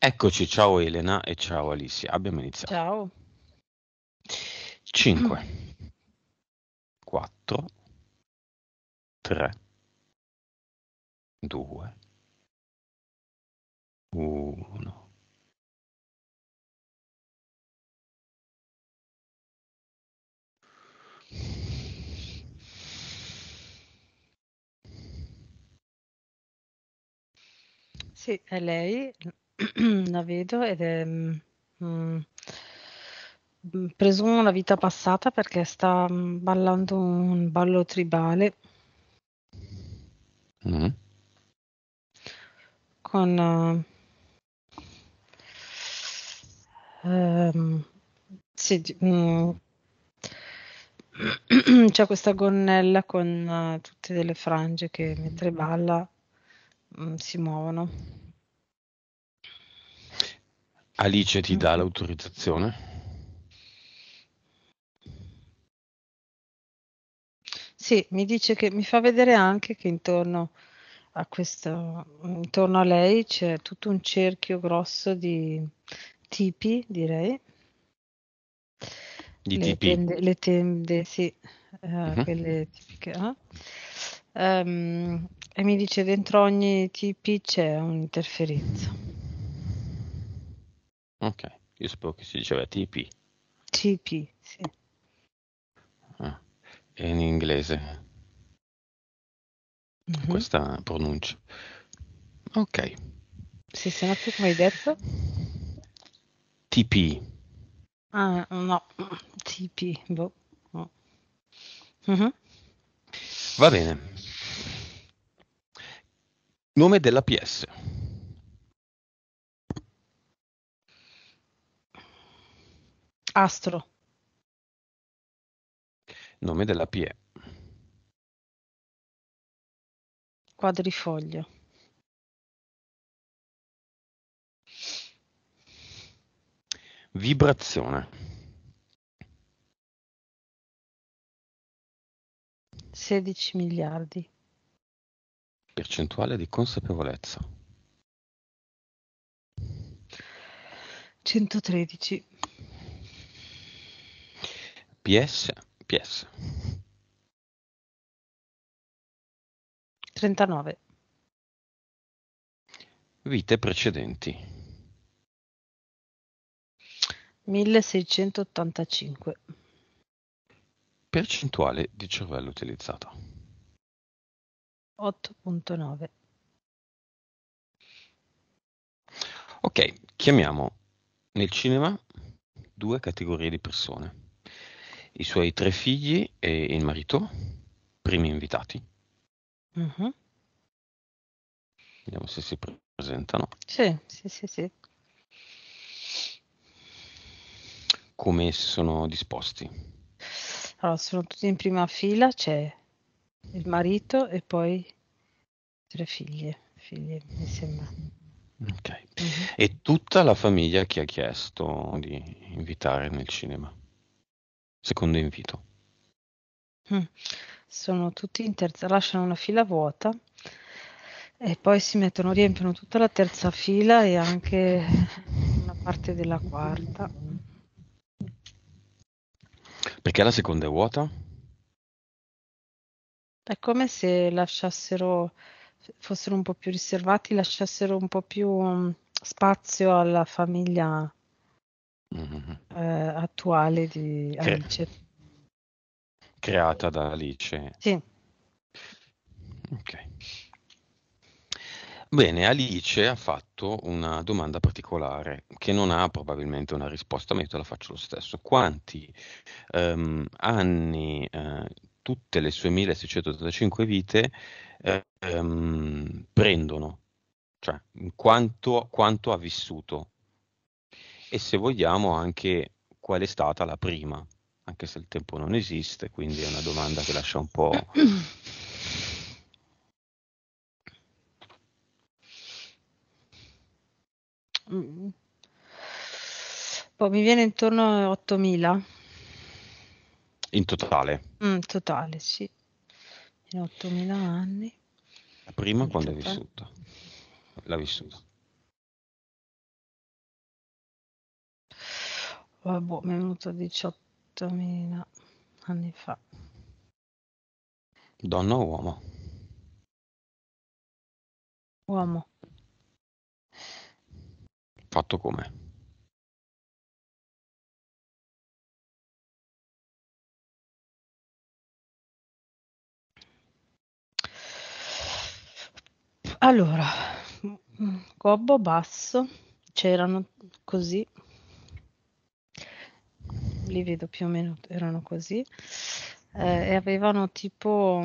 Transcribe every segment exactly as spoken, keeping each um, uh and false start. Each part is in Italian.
Eccoci, ciao Elena e ciao Alicia, abbiamo iniziato. Ciao. cinque, quattro, tre, due, uno. Sì, è lei, la vedo ed è mm, mm, presumo una vita passata perché sta mm, ballando un ballo tribale Mm. con eh, ehm, sì, di- mm, c'è questa gonnella con eh, tutte delle frange che mentre balla mm, si muovono. Alice ti dà Mhm. l'autorizzazione? Sì, mi dice che mi fa vedere anche che intorno a questo, intorno a lei c'è tutto un cerchio grosso di tipi, direi, Di le T P? tende, le tende, sì, eh, Mhm. quelle tipiche. Eh? Ehm, e mi dice dentro ogni tipi c'è un'interferenza. Ok, io sapevo che si diceva T P. Tipi, sì. Ah, e in inglese Mhm. questa pronuncia. Ok. Sì, se no tu come hai detto? T P, Ah, no, tipi, boh. No. Mhm. va bene. Nome della P S. Astro, Nome della P E. quadrifoglio. Vibrazione. sedici miliardi. Percentuale di consapevolezza. centotredici. P S. P S. trentanove. Vite precedenti. milleseicentottantacinque. Percentuale di cervello utilizzata. otto virgola nove. Ok, chiamiamo nel cinema due categorie di persone. I suoi tre figli e il marito, primi invitati. Mhm. Vediamo se si presentano. Sì, sì, sì, sì. Come si sono disposti. Allora, sono tutti in prima fila, c'è il marito e poi tre figlie, figlie, mi sembra. Ok. Mhm. E tutta la famiglia che ha chiesto di invitare nel cinema. Secondo invito. Mm. Sono tutti in terza, lasciano una fila vuota e poi si mettono, riempiono tutta la terza fila e anche una parte della quarta. Perché la seconda è vuota? È come se lasciassero, fossero un po' più riservati, lasciassero un po' più mm, spazio alla famiglia Mhm. eh, attuale di Cre- Alice. creata da Alice. Sì, Ok. Bene, Alice ha fatto una domanda particolare che non ha probabilmente una risposta, ma io te la faccio lo stesso. Quanti ehm, anni eh, tutte le sue milleseicentottantacinque vite eh, ehm, prendono? Cioè, quanto, quanto ha vissuto? E se vogliamo anche qual è stata la prima, anche se il tempo non esiste, quindi è una domanda che lascia un po'. Mm. Poi mi viene intorno a ottomila. In totale. Mm, totale, sì. In ottomila anni La prima in quando è totale. vissuta? L'ha vissuta. oh, boh, mi è venuto diciottomila anni fa. Donna o uomo? Uomo. Fatto come? Allora, mm, gobbo basso, c'erano così, li vedo più o meno, erano così, eh, e avevano tipo,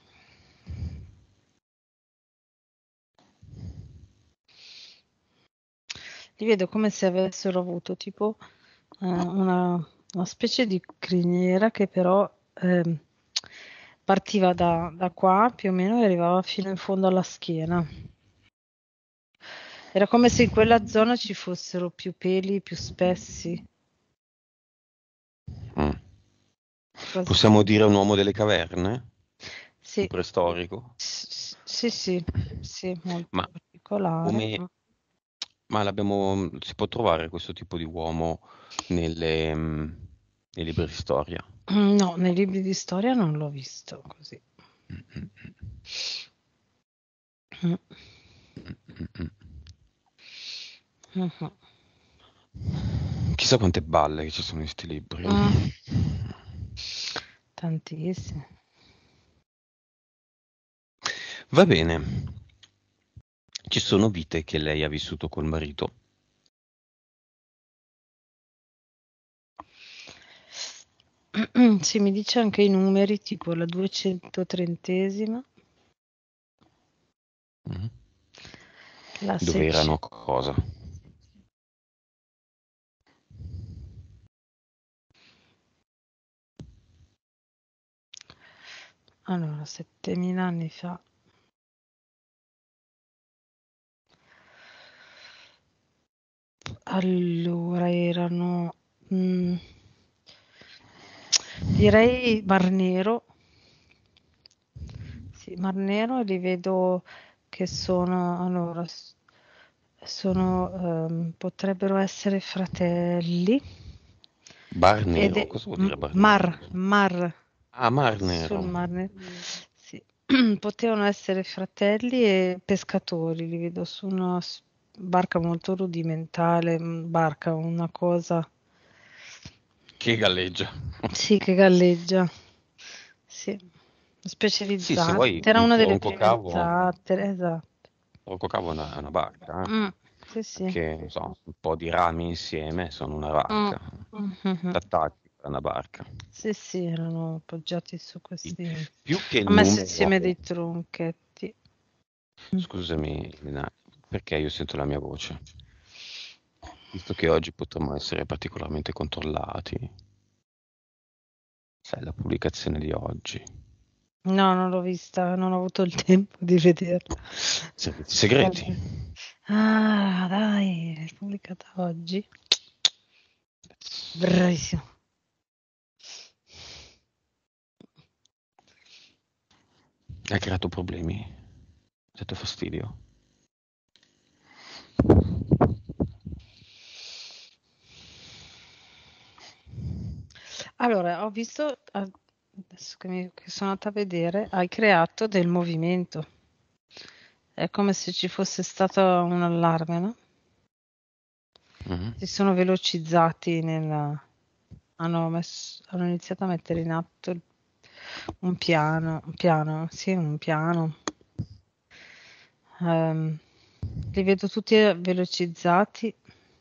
li vedo come se avessero avuto tipo eh, una, una specie di criniera che però ehm, partiva da, da qua più o meno e arrivava fino in fondo alla schiena. Era come se in quella zona ci fossero più peli più spessi. Mm. Quasi Possiamo sì. dire un uomo delle caverne? Un Sì, preistorico? S- sì, sì, sì, molto Ma particolare. come... Ma l'abbiamo... si può trovare questo tipo di uomo nelle, mm, nei libri di storia? Mm, No, nei libri di storia non l'ho visto così. Mm, mm, Mm, mm, mm, mm. mhm. Chissà quante balle che ci sono in questi libri. eh. Mm, Tantissime. Va bene. Ci sono vite che lei ha vissuto col marito? Sì, mi dice anche i numeri, tipo la duecentotrentesima, Mm. la Dove erano seicento. cosa? Allora, settemila anni fa. Allora, erano, mm, direi Mar Nero. Sì, Mar Nero e li vedo che sono, allora, s- sono, ehm, potrebbero essere fratelli. Bar Ed nero? è Cosa vuol m- dire bar nero? Mar, Mar, Ah, Mar sul Nero. Mar Nero. Sì. Potevano essere fratelli e pescatori, li vedo su una s- barca molto rudimentale, mm, barca, una cosa, Che galleggia. sì, che galleggia, sì, Sì, se specializzata, vuoi era un una delle tronco prime cavo, zattere, esatto. tronco cavo è una, è una barca, eh. Mm, sì, sì. Che, non so, un po' di rami insieme sono una Mm, barca. mm, mm, mm. Attaccati a una barca. Sì, sì, erano appoggiati su Sì. questi, Più che ha messo numero, insieme dei tronchetti. Mm. scusami, Elena, perché io sento la mia voce? Visto che oggi potremmo essere particolarmente controllati, sai, la pubblicazione di oggi. No, non l'ho vista, non ho avuto il tempo di vederla. Servizi segreti. Guarda. Ah, dai, è pubblicata oggi. Bravissimo. Hai creato problemi? Hai dato fastidio? Allora, ho visto, adesso che, mi, che sono andata a vedere, hai creato del movimento. È come se ci fosse stato un allarme, no? Mhm. Si sono velocizzati nel... Hanno, messo- hanno iniziato a mettere in atto il- un piano, un piano, sì, un piano. Ehm, li vedo tutti velocizzati.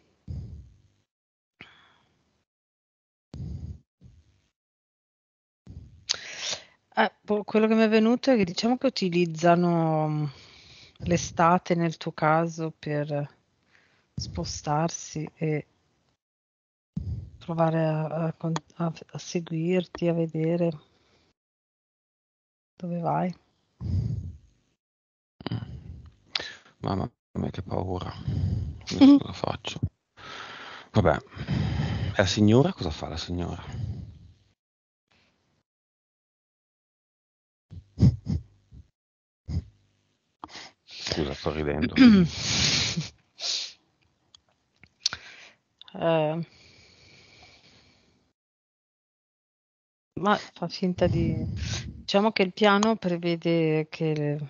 Eh, boh, quello che mi è venuto è che diciamo che utilizzano mm, l'estate nel tuo caso per spostarsi e provare a, a con- a- a seguirti, a vedere dove vai. Mm. Mamma mia, che paura. Adesso cosa faccio? Vabbè, e la signora cosa fa la signora? Scusa, sto ridendo. Eh, ma fa finta di... Diciamo che il piano prevede che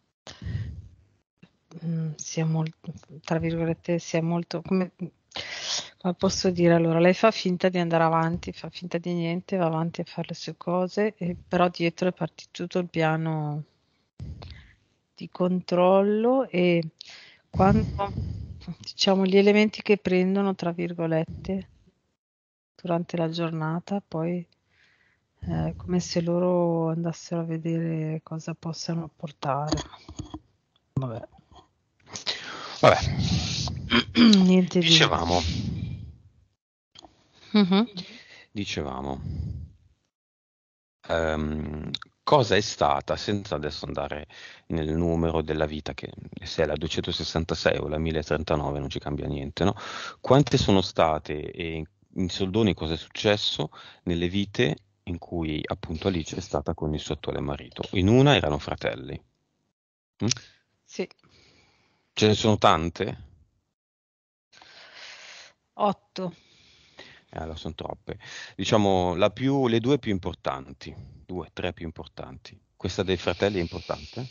mm, sia molto, tra virgolette, sia molto... Come, come posso dire? Allora, lei fa finta di andare avanti, fa finta di niente, va avanti a fare le sue cose, e, però dietro è partito tutto il piano di controllo e quando, diciamo, gli elementi che prendono, tra virgolette, durante la giornata, poi è come se loro andassero a vedere cosa possano portare. Vabbè. Vabbè, Niente di... dicevamo, Mhm. dicevamo, ehm, cosa è stata, senza adesso andare nel numero della vita, che se è la duecentosessantasei o la mille trentanove non ci cambia niente, no? Quante sono state, e in soldoni cosa è successo nelle vite in cui appunto Alice è stata con il suo attuale marito? In una erano fratelli. Mm? Sì, Ce ne sono tante? otto. Eh, allora sono troppe. Diciamo, la più, le due più importanti, due, tre più importanti. Questa dei fratelli è importante?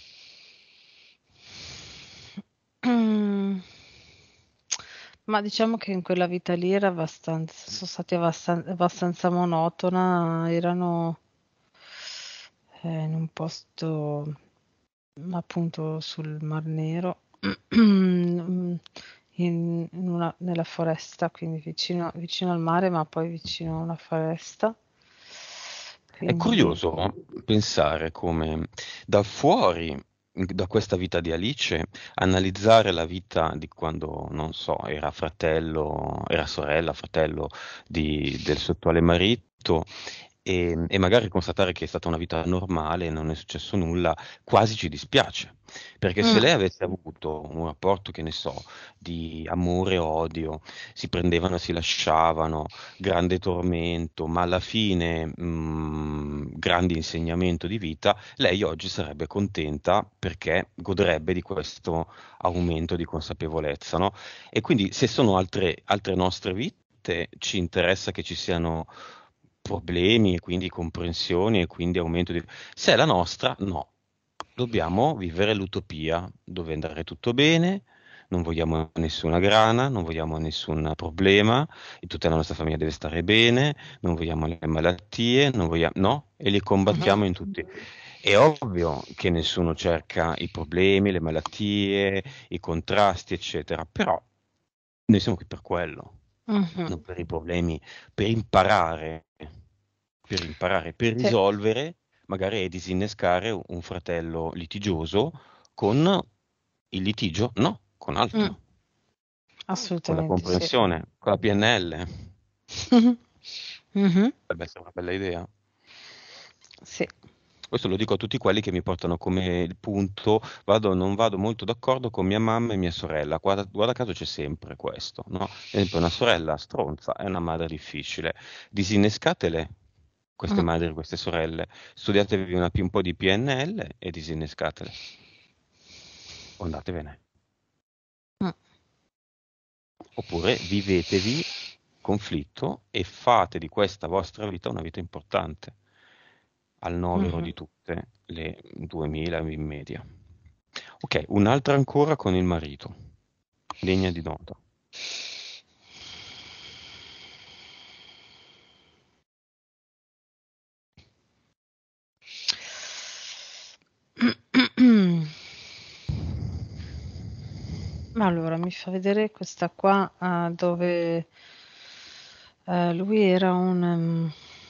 Mm. Ma diciamo che in quella vita lì era abbastanza, sono stati abbastan- abbastanza monotona, erano eh, in un posto appunto sul Mar Nero, in, in una- nella foresta, quindi vicino, vicino al mare, ma poi vicino a una foresta. È Quindi curioso pensare come da fuori, da questa vita di Alice, analizzare la vita di quando, non so, era fratello, era sorella, fratello di- del suo attuale marito e, e magari constatare che è stata una vita normale, non è successo nulla, quasi ci dispiace. Perché se mm, lei avesse avuto un rapporto, che ne so, di amore e odio, si prendevano e si lasciavano, grande tormento, ma alla fine mh, grande insegnamento di vita, lei oggi sarebbe contenta perché godrebbe di questo aumento di consapevolezza, no? E quindi se sono altre, altre nostre vite, ci interessa che ci siano problemi e quindi comprensioni e quindi aumento di... Se è la nostra, no. Dobbiamo vivere l'utopia dove andare tutto bene, non vogliamo nessuna grana, non vogliamo nessun problema, e tutta la nostra famiglia deve stare bene, non vogliamo le malattie, non vogliamo, no? E li mhm, combattiamo in tutti. È ovvio che nessuno cerca i problemi, le malattie, i contrasti, eccetera, però noi siamo qui per quello, mhm. non per i problemi, per imparare, per imparare, per Sì, risolvere, magari e disinnescare un fratello litigioso con il litigio, no, con mm, altro, con la assolutamente sì. comprensione, con la P N L. Mhm, Potrebbe essere una bella idea. sì. Questo lo dico a tutti quelli che mi portano come il punto, vado, non vado molto d'accordo con mia mamma e mia sorella. Guarda, guarda caso c'è sempre questo, no? Ad esempio, una sorella stronza è una madre difficile. Disinnescatele queste Mm, madri, queste sorelle, studiatevi una, un po' di P N L e disinnescatele. O andatevene. mm, Oppure vivetevi conflitto e fate di questa vostra vita una vita importante, al novero mhm. di tutte le duemila in media. Ok, un'altra ancora con il marito, degna di nota. Allora, mi fa vedere questa qua, ah, dove eh, lui era un, ehm,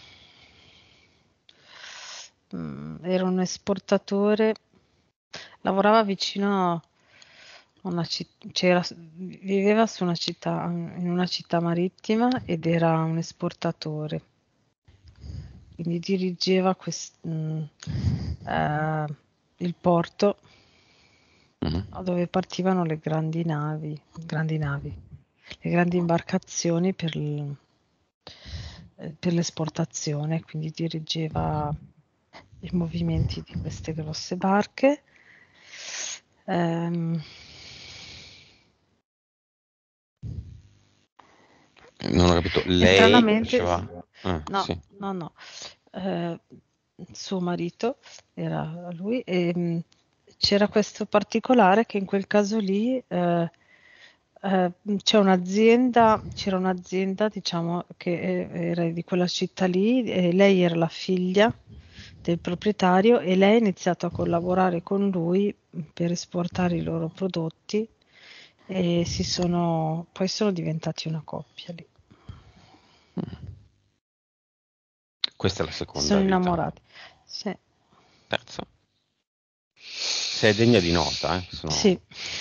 mm, era un esportatore, lavorava vicino a una città, viveva su una città, in una città marittima ed era un esportatore, quindi dirigeva quest- mm, eh, il porto Mhm. dove partivano le grandi navi, grandi navi, le grandi imbarcazioni per, l- eh, per l'esportazione, quindi dirigeva i movimenti di queste grosse barche. Ehm, Non ho capito, e lei stranamente, faceva... Ah, no, sì. no, no, eh, suo marito, era lui, e mh, c'era questo particolare che in quel caso lì eh, eh, c'è un'azienda, c'era un'azienda, diciamo, che eh, era di quella città lì, e lei era la figlia del proprietario e lei ha iniziato a collaborare con lui per esportare i loro prodotti e si sono, poi sono diventati una coppia lì. Questa è la Si seconda sono vita. innamorati. Sì. Terza. Se è degna di nota, eh, sono... Sì.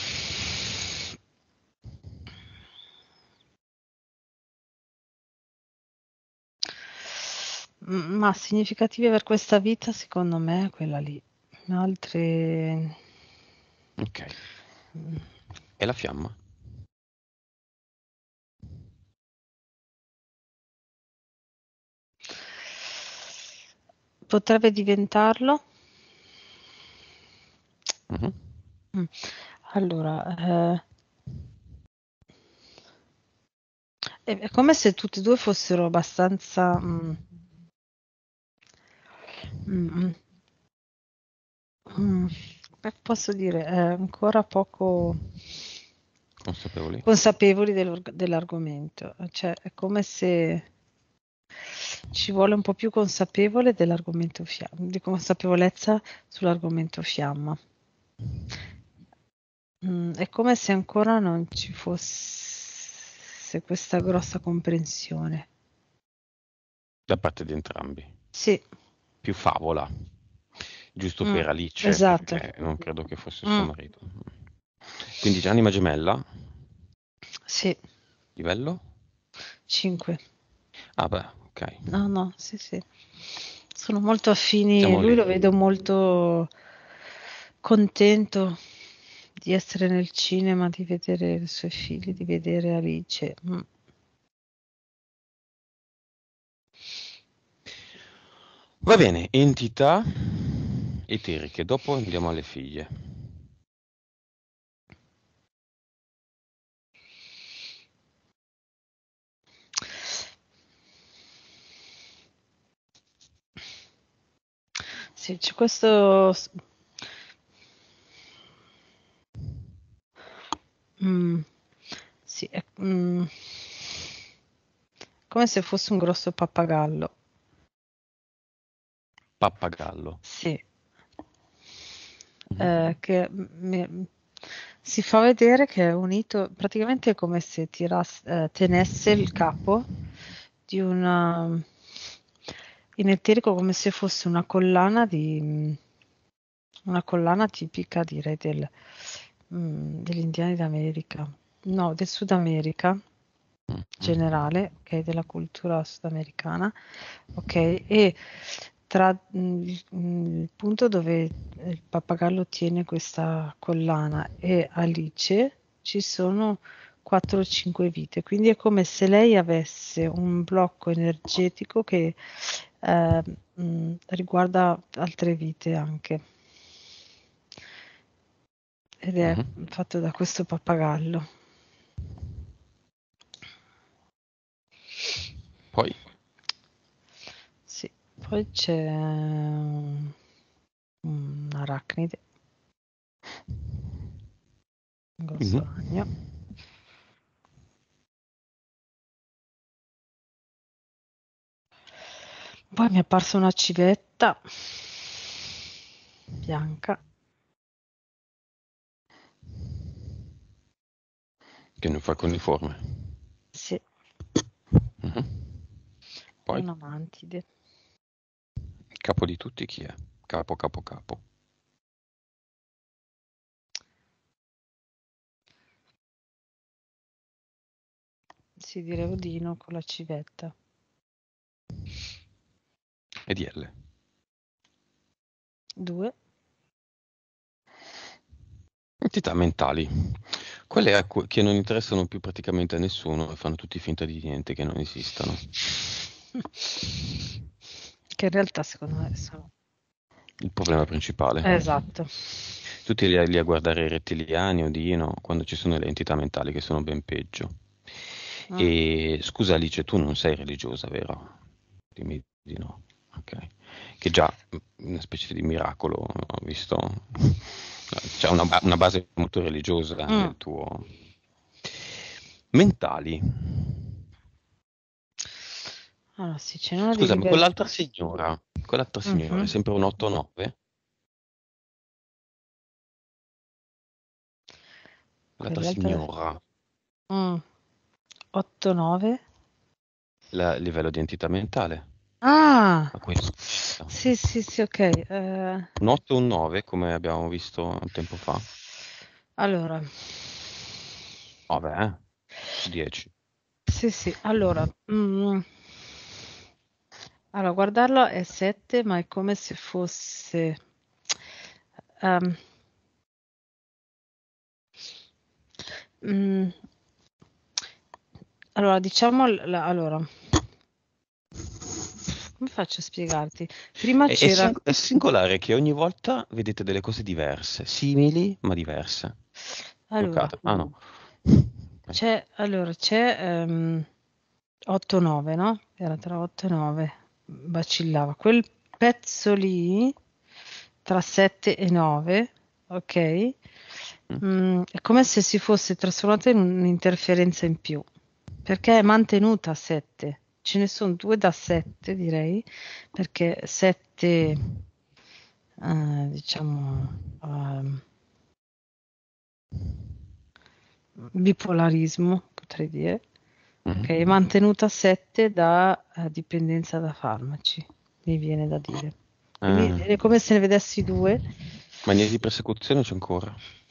M- Ma significative per questa vita, secondo me, è quella lì. Altre... Ok. mm, E la fiamma? Potrebbe diventarlo. Mhm. Mm. Allora, eh, è è come se tutti e due fossero abbastanza... mm, mm, mm, mm, come posso dire, eh, ancora poco Consapevoli? consapevoli dell'org- dell'argomento. Cioè, è come se ci vuole un po' più consapevole dell'argomento fiamma, di consapevolezza sull'argomento fiamma. Mm, è come se ancora non ci fosse questa grossa comprensione. Da parte di entrambi. Sì, Più favola. Giusto mm, per Alice, esatto. perché non credo che fosse suo Mm, marito. Quindi già anima gemella, sì, livello? cinque. Ah beh, ok. No, no, sì, sì. Sono molto affini, Siamo lui lì. lo vedo molto contento di essere nel cinema, di vedere i suoi figli, di vedere Alice. Mm. Va bene, entità eteriche. Dopo andiamo alle figlie. Sì, c'è questo... Mm, sì, è mm, come se fosse un grosso pappagallo. Pappagallo. Sì, Mhm. eh, che mi- si fa vedere che è unito, praticamente è come se tiras- eh, tenesse il capo di una, in eterico come se fosse una collana di, una collana tipica direi del, mm, degli indiani d'America, no, del Sud America Mhm. generale, ok, della cultura sudamericana, ok, e tra mm, il, mm, il punto dove il pappagallo tiene questa collana e Alice ci sono quattro o cinque vite, quindi è come se lei avesse un blocco energetico che eh, mm, riguarda altre vite anche ed è Mhm. fatto da questo pappagallo. Poi, Sì, poi c'è un un arachnide, un grosso mhm. ragno. Poi mi è apparsa una civetta bianca. Che non fa coniforme. Sì, Mhm. è Poi, una mantide. capo di tutti chi è? Capo, capo, capo. Si direi Odino con la civetta. E di L. Due. Entità mentali. Quelle a cui- che non interessano più praticamente a nessuno e fanno tutti finta di niente, che non esistano. Che in realtà secondo me sono... Il problema principale. Esatto. Tutti lì, lì a guardare i rettiliani, Odino, quando ci sono le entità mentali che sono ben peggio. Mm. E scusa Alice, tu non sei religiosa, vero? Dimmi di no. Ok, che già una specie di miracolo, ho visto, c'è una, ba- una base molto religiosa Mm. nel tuo... Mentali. Allora, sì, ce n'è una di Scusa, ma livello. quell'altra signora, quell'altra signora è Mhm. sempre un otto nove? L'altra Quell'altra. signora, Mm. otto nove. il livello di entità mentale, Ah, a cui è sfuggita. sì, sì, sì, ok. eh, Un otto e un nove, come abbiamo visto un tempo fa. allora, nove, eh? Su dieci. sì, sì, allora, mm, allora, guardarlo è sette, ma è come se fosse... ehm, mm, allora, diciamo, la- allora, come faccio a spiegarti? Prima È, è c'era... sing- è singolare che ogni volta vedete delle cose diverse, simili ma diverse. Allora, Bloccate. Ah no. Vai. c'è, allora, c'è ehm, otto nove, no? Era tra otto e nove, vacillava. Quel pezzo lì, tra sette e nove, ok? Mm. Mm, è come se si fosse trasformata in un'interferenza in più, perché è mantenuta a sette. Ce ne sono due da sette, direi, perché sette, eh, diciamo, ehm, bipolarismo, potrei dire. Ok, è Mhm. mantenuta a sette da eh, dipendenza da farmaci, mi viene da dire. Quindi Eh, è come se ne vedessi due. mania di persecuzione c'è ancora.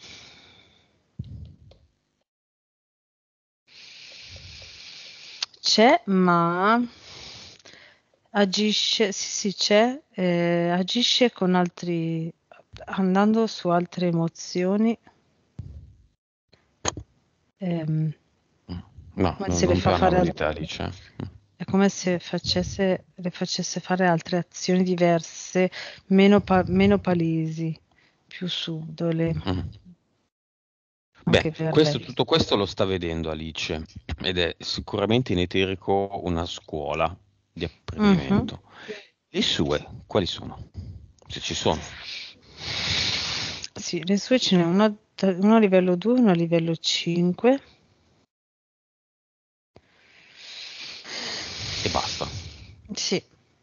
C'è, ma agisce, sì, sì, c'è, eh, agisce con altri, andando su altre emozioni, ehm, Mm. No, come no, se le non fa fare, parlavo di al- te, Alice. Mm. è come se facesse, le facesse fare altre azioni diverse, meno, pa- meno palesi, più subdole, Mm. Beh, anche per questo- lei. tutto questo lo sta vedendo Alice ed è sicuramente in eterico una scuola di Mhm. apprendimento. Le sue, quali sono? Se ci sono. Sì, le sue ce n'è una, una a livello due, una a livello cinque. E basta. Sì,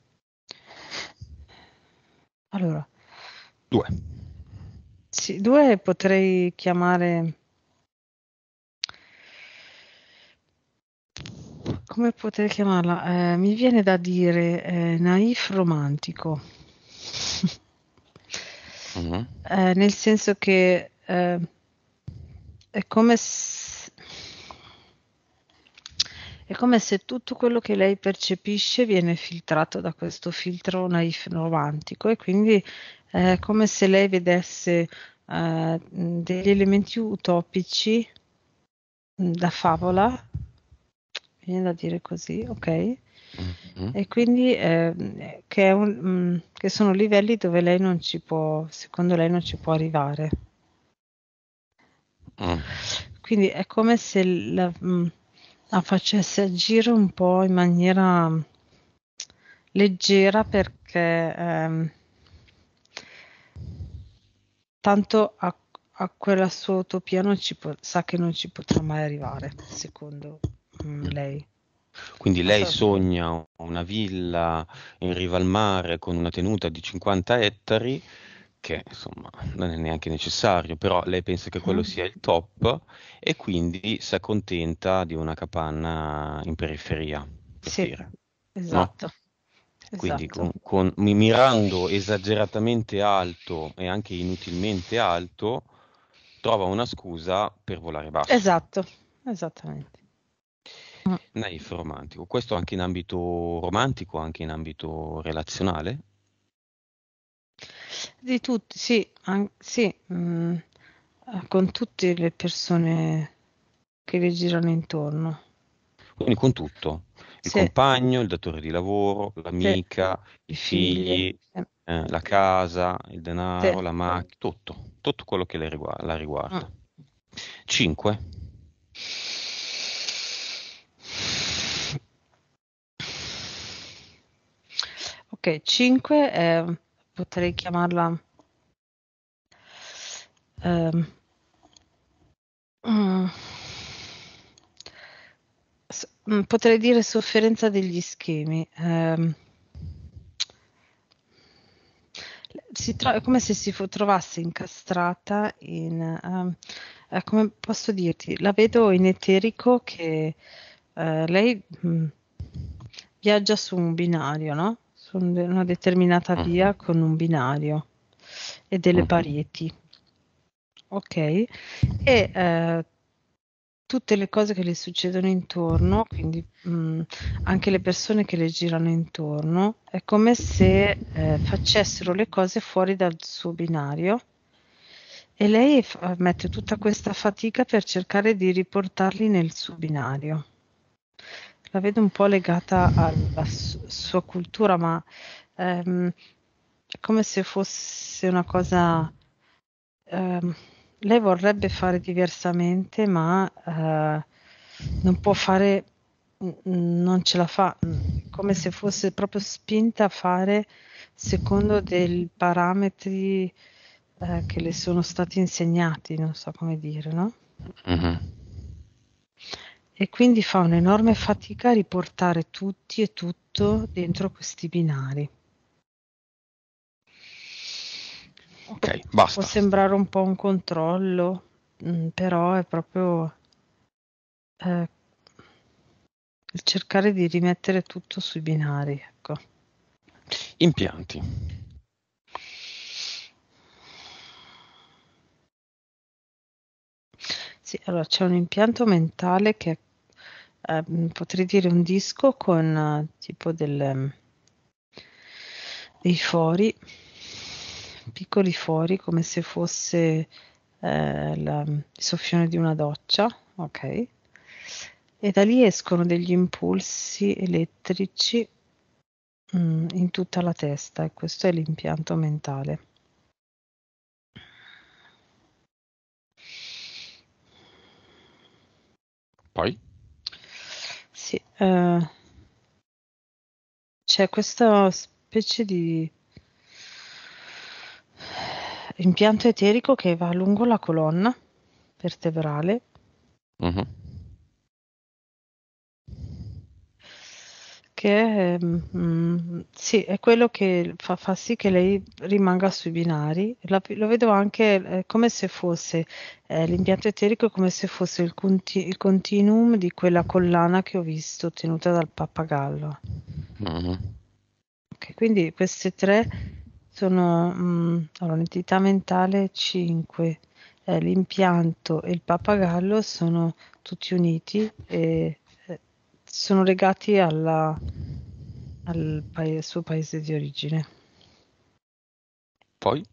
allora, Due. sì, due potrei chiamare, come potrei chiamarla? Eh, mi viene da dire eh, naif romantico. Mhm. Eh, nel senso che eh, è come se, è come se tutto quello che lei percepisce viene filtrato da questo filtro naif romantico e quindi è come se lei vedesse eh, degli elementi utopici mm, da favola, mi viene da dire così, ok? Mhm. E quindi eh, che, è un- mm, che sono livelli dove lei non ci può, secondo lei non ci può arrivare. Mm. Quindi è come se la, mm, la facesse agire un po' in maniera mm, leggera perché ehm, tanto a, a quella sua utopia non ci po- sa che non ci potrà mai arrivare, secondo mm, lei. Quindi Non lei so. sogna una villa in riva al mare con una tenuta di cinquanta ettari, che insomma non è neanche necessario, però lei pensa che quello Mm? sia il top e quindi si accontenta di una capanna in periferia, per Sì, dire, no? esatto, Quindi esatto. con, con- mi- mirando esageratamente alto e anche inutilmente alto, trova una scusa per volare basso. Esatto, esattamente. Mm. Naif romantico. Questo anche in ambito romantico, anche in ambito relazionale. Di tutti, sì, an- sì, mm, eh, con tutte le persone che le girano intorno. Quindi con tutto. Il Sì, compagno, il datore di lavoro, sì, l'amica, i i figli. figli, Sì, eh, la casa, il sì. denaro, la macchina, tutto. Tutto quello che le rigua- la Mm. riguarda. cinque. Ok, cinque è, potrei chiamarla ehm, mm, s- mm, potrei dire sofferenza degli schemi. Ehm, si tro- è come se si fo- trovasse incastrata in, ehm, eh, come posso dirti, la vedo in eterico che eh, lei mh, viaggia su un binario, no? Su un- una determinata via Mhm, con un binario e delle mhm, pareti, ok? E eh, tutte le cose che le succedono intorno, quindi mh, anche le persone che le girano intorno, è come se eh, facessero le cose fuori dal suo binario e lei fa- mette tutta questa fatica per cercare di riportarli nel suo binario. La vedo un po' legata alla su- sua cultura, ma ehm, è come se fosse una cosa. ehm, Lei vorrebbe fare diversamente, ma eh, non può fare, n- non ce la fa, è come se fosse proprio spinta a fare secondo dei parametri eh, che le sono stati insegnati, non so come dire, no? mhm. E quindi fa un'enorme fatica a riportare tutti e tutto dentro questi binari. Ok, Può basta. sembrare un po' un controllo, mm, però è proprio eh, il cercare di rimettere tutto sui binari, ecco. Impianti. Sì, allora c'è un impianto mentale che è, mm, potrei dire un disco con eh, tipo del, dei fori, piccoli fori, come se fosse eh, la- il soffione di una doccia, ok? E da lì escono degli impulsi elettrici mm, in tutta la testa e questo è l'impianto mentale. Poi? Sì, eh, c'è questa specie di impianto eterico che va lungo la colonna vertebrale, Mhm. che è, mm, sì, è quello che fa, fa sì che lei rimanga sui binari. La- lo vedo anche eh, come se fosse eh, l'impianto eterico, è come se fosse il, conti- il continuum di quella collana che ho visto tenuta dal pappagallo. Mhm. Ok, quindi queste tre sono mm, allora, un'entità mentale cinque, l'impianto e il pappagallo sono tutti uniti e eh, sono legati alla- al paese- suo paese di origine. Poi?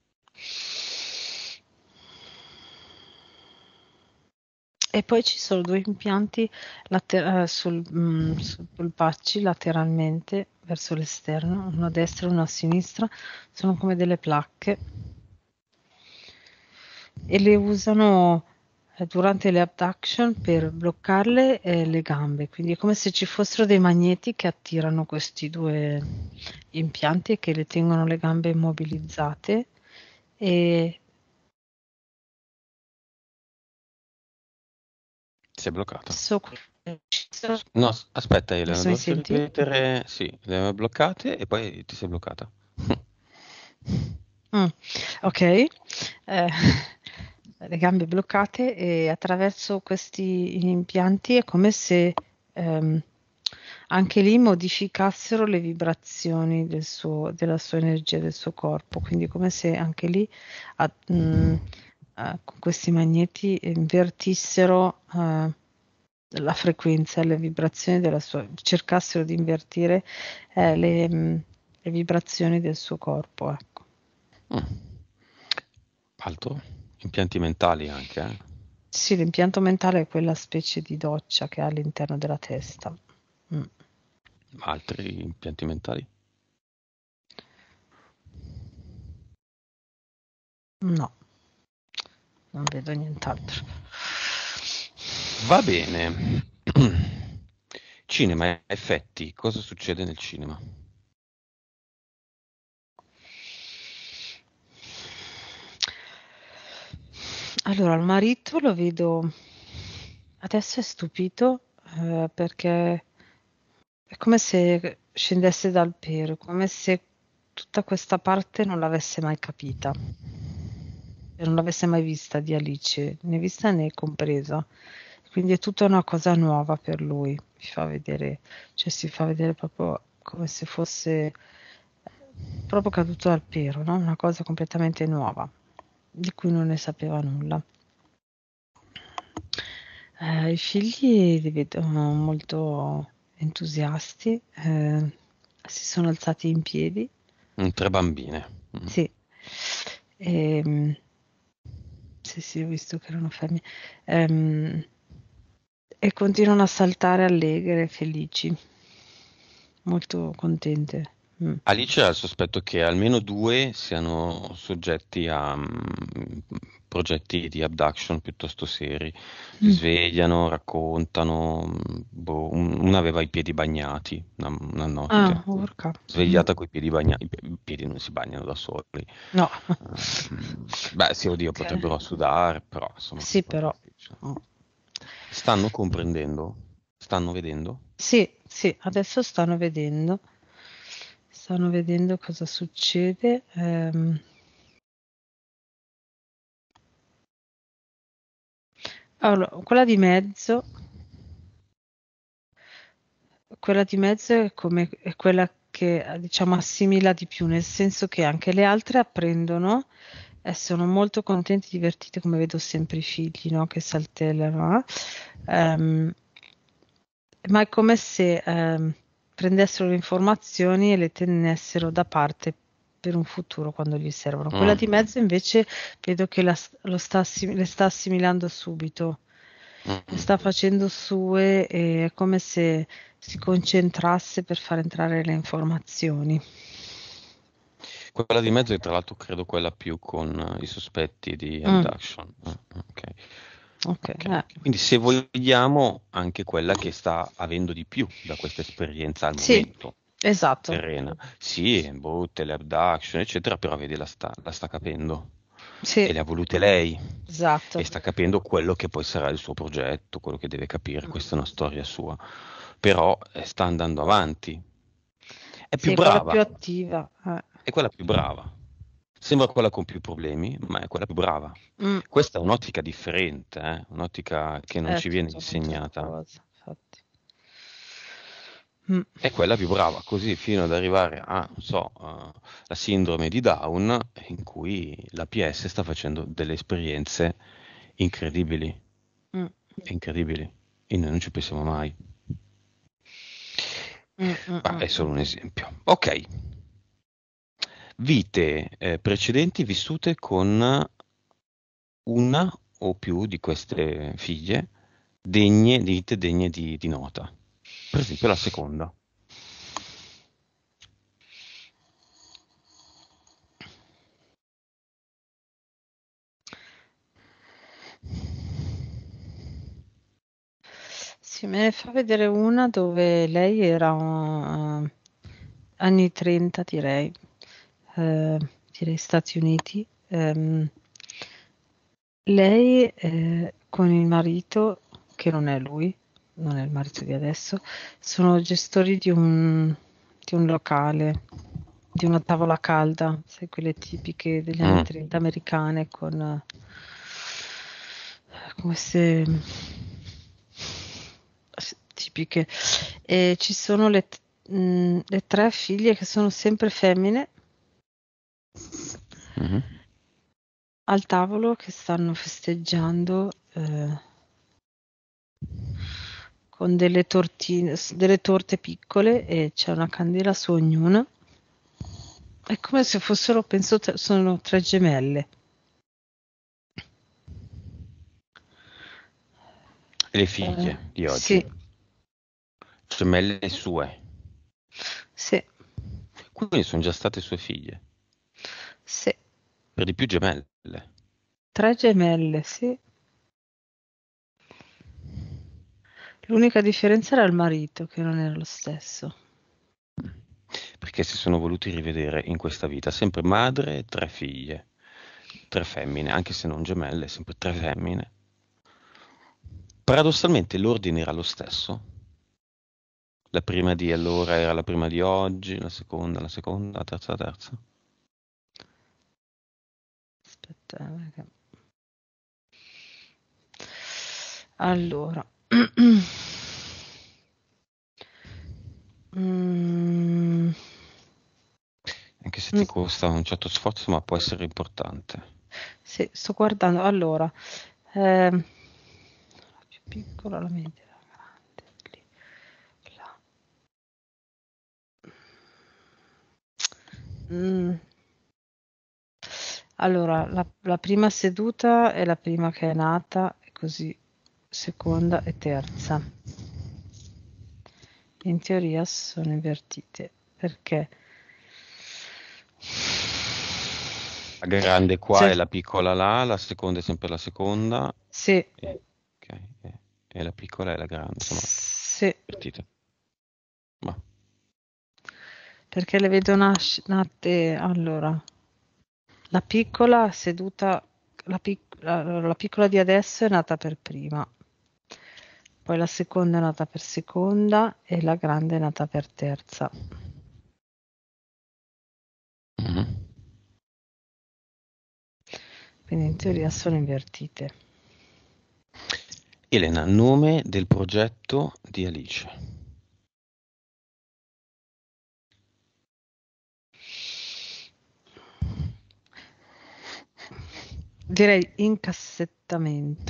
E poi ci sono due impianti later- eh, sul, mm, sul polpacci lateralmente verso l'esterno, uno a destra e uno a sinistra, sono come delle placche e le usano eh, durante le abduction per bloccarle eh, le gambe, quindi è come se ci fossero dei magneti che attirano questi due impianti e che le tengono le gambe immobilizzate e Si è bloccata. so qui- ci sono- No, s- aspetta Elena, adesso mi dovresti senti? ripetere. Sì, le avevo bloccate e poi ti sei bloccata. Mm, ok, eh, le gambe bloccate e attraverso questi impianti è come se ehm, anche lì modificassero le vibrazioni del suo- della sua energia, del suo corpo, quindi come se anche lì a- mm, eh, con questi magneti invertissero eh, la frequenza, le vibrazioni della sua, cercassero di invertire eh, le, mm, le vibrazioni del suo corpo, ecco. Mm. Altro? Impianti mentali anche, eh? Sì, l'impianto mentale è quella specie di doccia che ha all'interno della testa. Mm. Altri impianti mentali? No, non vedo nient'altro. Va bene. Cinema, effetti, cosa succede nel cinema? Allora, il marito lo vedo, adesso è stupito eh, perché è come se scendesse dal pero, come se tutta questa parte non l'avesse mai capita, e non l'avesse mai vista di Alice, né vista né compresa. Quindi è tutta una cosa nuova per lui. Mi fa vedere, cioè si fa vedere proprio come se fosse proprio caduto dal pero, no? Una cosa completamente nuova, di cui non ne sapeva nulla. Eh, I figli li vedo molto entusiasti, eh, si sono alzati in piedi, Mm, Tre bambine. Mm. sì, ehm, sì, sì, ho visto che erano femmine, ehm, e continuano a saltare allegre, felici, molto contente. Mm. Alice ha il sospetto che almeno due siano soggetti a mm, progetti di abduction piuttosto seri. Si Mm. svegliano, raccontano, mm, boh, un- una aveva i piedi bagnati una, una Ah, notte, urca. Mm. svegliata coi piedi bagnati, i pie- i piedi non si bagnano da soli. No. Ehm, beh, sì, oddio, Ok. potrebbero sudare, però insomma, Sì, cosa però. cioè. Mm. Stanno comprendendo? Stanno vedendo? Sì, sì, adesso stanno vedendo, stanno vedendo cosa succede. ehm. Allora, quella di mezzo, quella di mezzo è come è quella che eh, diciamo assimila di più, nel senso che anche le altre apprendono e sono molto contenti, divertite, come vedo sempre i figli, no? Che saltellano. eh. Ehm, ma è come se ehm, prendessero le informazioni e le tenessero da parte per un futuro quando gli servono. Quella Mm, di mezzo invece vedo che la- lo sta assim- le sta assimilando subito, mm, le mm. sta facendo sue e è come se si concentrasse per far entrare le informazioni. Quella di mezzo è tra l'altro credo quella più con eh, i sospetti di Mm, abduction. Ah, ok. ok, Ok. eh. Quindi se vogliamo anche quella che sta avendo di più da questa esperienza al Sì, momento. esatto. Serena. Sì, boh, teleabduction, eccetera, però vedi la sta, la sta capendo. Sì, E le ha volute lei. E esatto. sta capendo quello che poi sarà il suo progetto, quello che deve capire. Mm. Questa è una storia sua. Però eh, sta andando avanti. È Sì, più è quella più brava. attiva. eh. È quella più brava. Sembra quella con più problemi, ma è quella più brava. Mm. Questa è un'ottica differente, eh? Un'ottica che non È ci viene tutta un'altra insegnata. cosa, infatti. Mm. È quella più brava, così fino ad arrivare a, non so, eh, la sindrome di Down, in cui la P S sta facendo delle esperienze incredibili, Mm. incredibili, e noi non ci pensiamo mai. Mm, mm, Ma mm, è solo mm. un esempio. Ok, vite eh, precedenti vissute con una o più di queste figlie degne, dite degne di, di nota. Per esempio la seconda. Sì, me ne fa vedere una dove lei era uh, anni trenta, direi, eh, direi Stati Uniti. Ehm, lei eh, con il marito, che non è lui, non è il marito di adesso, sono gestori di un, di un locale, di una tavola calda, sai, quelle tipiche degli anni Mm. trenta americane con eh, come se s- tipiche. E ci sono le, t- mh, le tre figlie che sono sempre femmine Mhm. al tavolo che stanno festeggiando eh, con delle tortine, s- delle torte piccole e c'è una candela su ognuna. È come se fossero, penso, tre- sono tre gemelle. E le Eh, figlie di oggi, sì, gemelle sue, sì, quindi sono già state sue figlie, sì. per di più gemelle. Tre gemelle, sì. L'unica differenza era il marito, che non era lo stesso. Perché si sono voluti rivedere in questa vita, sempre madre e tre figlie. tre femmine, anche se non gemelle, sempre tre femmine. Paradossalmente l'ordine era lo stesso. La prima di allora era la prima di oggi, la seconda, la seconda, la terza, la terza. Aspetta, perché... Allora. mm. Anche se ti costa un certo sforzo, ma può essere importante. Sì, sto guardando. Allora, ehm, la più piccola, la media, la grande, lì, là. Mm. Allora, la, la prima seduta è la prima che è nata, e così seconda e terza. In teoria sono invertite, perché La grande qua se, e la piccola là, la seconda è sempre la seconda, sì, e, ok, e, e la piccola è la grande, insomma, sì, invertite. Ma perché le vedo nas- nate, allora, la piccola seduta, la, pic- la- la piccola di adesso è nata per prima, poi la seconda è nata per seconda e la grande è nata per terza. mhm. Quindi in teoria sono invertite. Elena, nome del progetto di Alice. Direi incassettamento.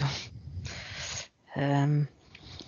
Ehm,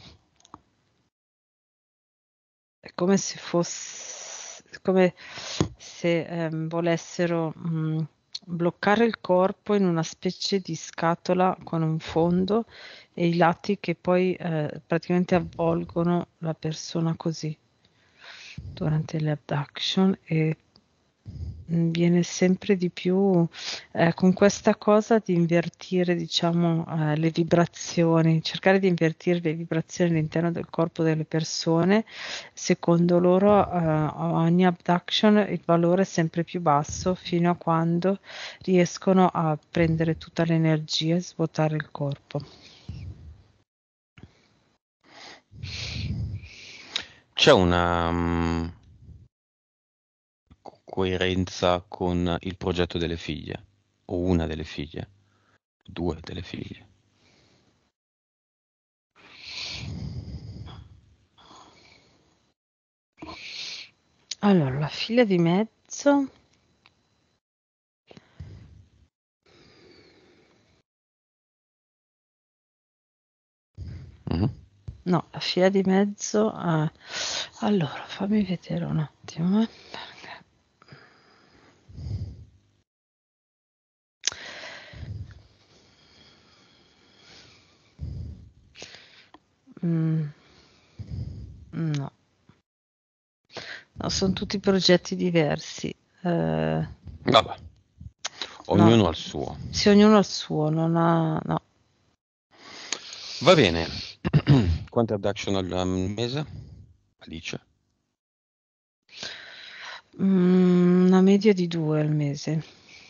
è come se fosse, come se ehm, volessero mh, bloccare il corpo in una specie di scatola con un fondo e i lati che poi eh, praticamente avvolgono la persona così durante le abduction e mh, viene sempre di più eh, con questa cosa di invertire, diciamo, eh, le vibrazioni, cercare di invertire le vibrazioni all'interno del corpo delle persone. Secondo loro, eh, a ogni abduction il valore è sempre più basso fino a quando riescono a prendere tutta l'energia e svuotare il corpo. C'è una mm, co- coerenza con il progetto delle figlie, o una delle figlie, due delle figlie. Allora, la figlia di mezzo. Mhm. No, la figlia di mezzo. eh, Allora, fammi vedere un attimo. eh, perché- Mm, no. No, sono tutti progetti diversi. Eh, Vabbè, no, ognuno ha il suo. sì, ognuno ha il suo, non ha. No. Va bene. Quante abduction al al mese? Alice? Mm, una media di due al mese.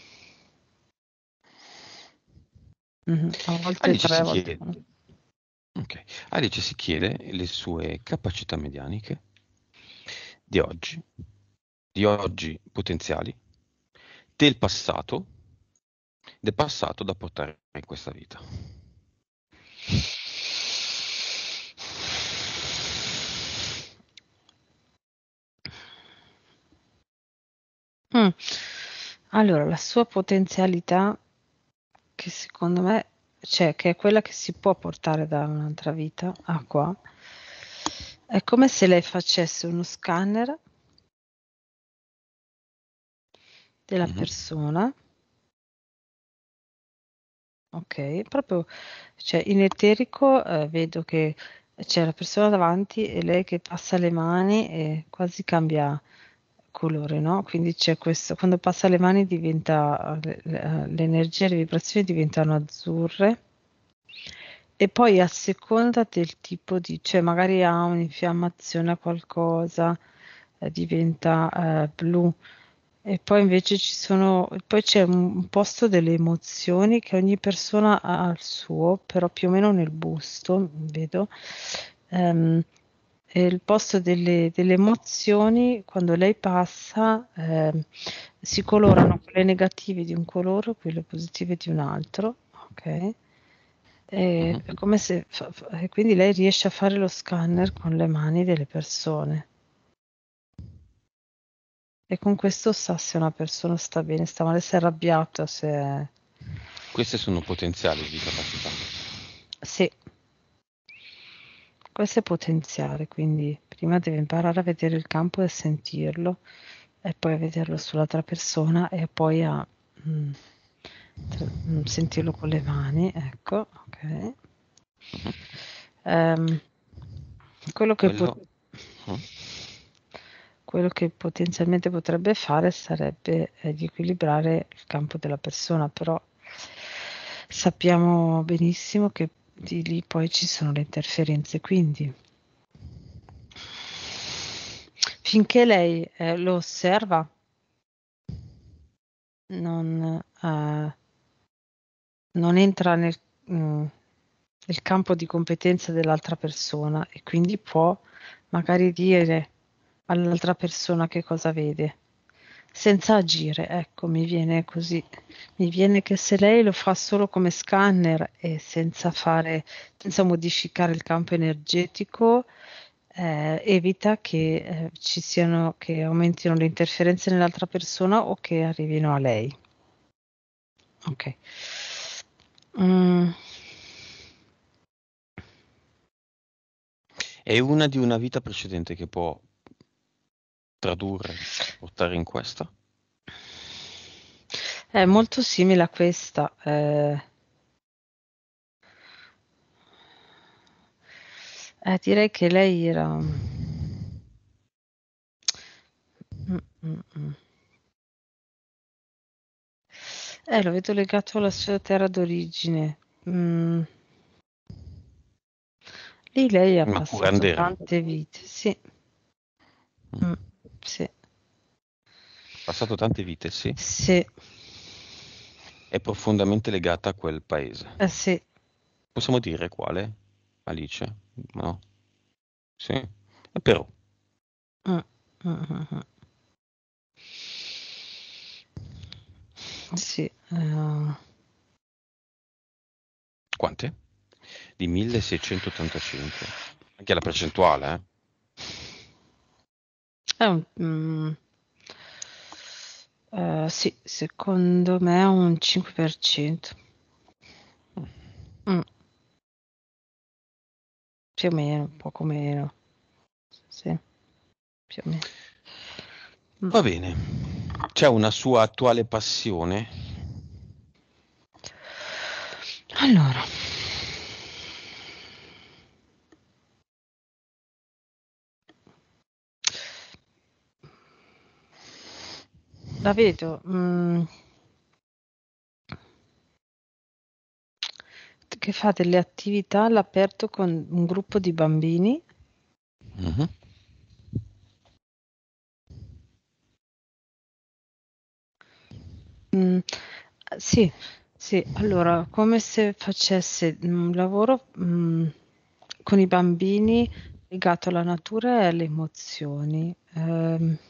Mhm, a volte Alice tre, si a volte chiede, uno. ok. Alice si chiede le sue capacità medianiche di oggi, di oggi potenziali, del passato, del passato da portare in questa vita. Mm. Allora, la sua potenzialità, che secondo me c'è, che è quella che si può portare da un'altra vita a qua, è come se lei facesse uno scanner della Mhm. persona, ok? Proprio, cioè in eterico eh, vedo che c'è la persona davanti e lei che passa le mani e quasi cambia colore, no? Quindi c'è questo, quando passa le mani diventa, le- le- l'energia, le vibrazioni diventano azzurre e poi a seconda del tipo di, cioè magari ha un'infiammazione a qualcosa, eh, diventa eh, blu E poi invece ci sono, poi c'è un un posto delle emozioni che ogni persona ha il suo, però più o meno nel busto, vedo. Ehm, e il posto delle, delle emozioni, quando lei passa, ehm, si colorano quelle negative di un colore, quelle positive di un altro, ok? E Mhm. è come se, fa- fa- e quindi lei riesce a fare lo scanner con le mani delle persone. E con questo sa se una persona sta bene, sta male, se è arrabbiata, se è... Queste sono potenziali di capacità. Sì, questo è potenziale, quindi prima deve imparare a vedere il campo e a sentirlo, e poi a vederlo sull'altra persona e poi a mm, tra- mm, sentirlo con le mani, ecco, ok. Mhm. Ehm, quello che pot- Quello... mm. quello che potenzialmente potrebbe fare sarebbe eh, di equilibrare il campo della persona, però sappiamo benissimo che di lì poi ci sono le interferenze, quindi finché lei eh, lo osserva, non, eh, non entra nel, mm, nel campo di competenza dell'altra persona e quindi può magari dire all'altra persona che cosa vede, senza agire. Ecco, mi viene così. Mi viene che se lei lo fa solo come scanner e senza fare, senza modificare il campo energetico, eh, evita che eh, ci siano, che aumentino le interferenze nell'altra persona o che arrivino a lei. Ok. Mm, È una di una vita precedente che può tradurre, portare in questa? è molto simile a questa. eh, eh, direi che lei era... Mm, mm, mm. Eh, lo vedo legato alla sua terra d'origine. Mm. Lì lei ha Ma passato curandera. tante vite, sì. Mm. Mm, sì, Passato tante vite, sì. sì, È profondamente legata a quel paese. eh sì. Possiamo dire quale? Alice? No? Sì. E però, Mm, mm, mm, mm. Sì, eh, quante? Di milleseicentottantacinque. Anche la percentuale, eh? è un, mm, eh, sì, secondo me è un cinque per cento. Mm, più o meno, poco meno. Sì, più o meno. Mm. Va bene. C'è una sua attuale passione? Allora, la vedo mm, che fa delle attività all'aperto con un gruppo di bambini. Mhm. Mm, sì, sì, allora, come se facesse un lavoro mm, con i bambini legato alla natura e alle emozioni. Ehm,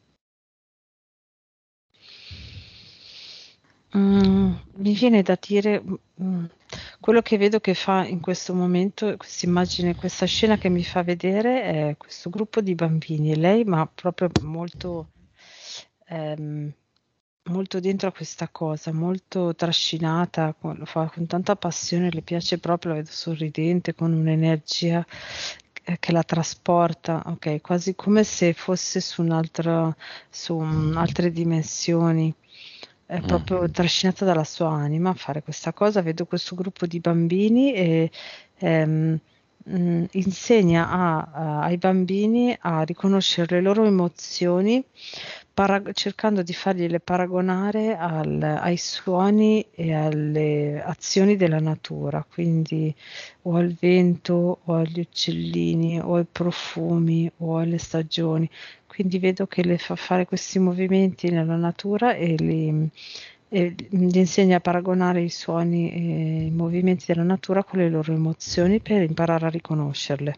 mm, mi viene da dire, mm, quello che vedo che fa in questo momento, questa immagine, questa scena che mi fa vedere è questo gruppo di bambini e lei, ma proprio molto, ehm, molto dentro a questa cosa, molto trascinata, con- lo fa con tanta passione, le piace proprio, la vedo sorridente, con un'energia eh, che la trasporta, ok, quasi come se fosse su un'altra, su mm, altre dimensioni. È Mm. proprio trascinata dalla sua anima a fare questa cosa. Vedo questo gruppo di bambini e ehm, mh, insegna a- a- ai bambini a riconoscere le loro emozioni, para- cercando di fargliele paragonare al- ai suoni e alle azioni della natura, quindi o al vento o agli uccellini o ai profumi o alle stagioni. Quindi vedo che le fa fare questi movimenti nella natura e li, e gli insegna a paragonare i suoni e i movimenti della natura con le loro emozioni per imparare a riconoscerle.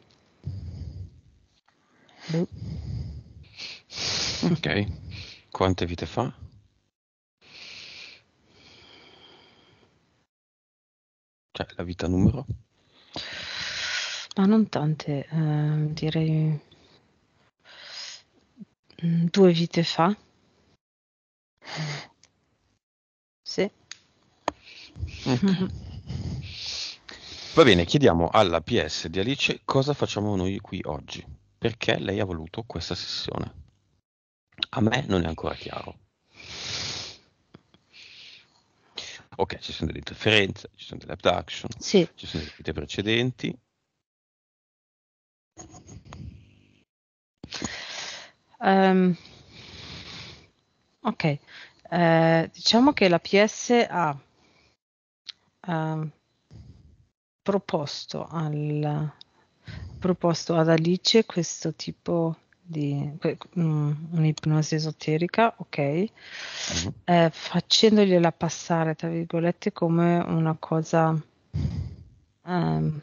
Boh. Ok. Quante vite fa? Cioè, la vita numero? Ma non tante, eh, direi mm, due vite fa. Sì. Ok. Va bene, chiediamo alla P S di Alice cosa facciamo noi qui oggi. Perché lei ha voluto questa sessione. A me non è ancora chiaro. Ok, ci sono delle interferenze, ci sono delle abduction, Sì. ci sono delle vite precedenti. Ehm, ok, Eh, diciamo che la P S ha ehm, proposto, al, proposto ad Alice questo tipo di que- mm, un'ipnosi esoterica, ok, Mhm. eh, facendogliela passare, tra virgolette, come una cosa ehm,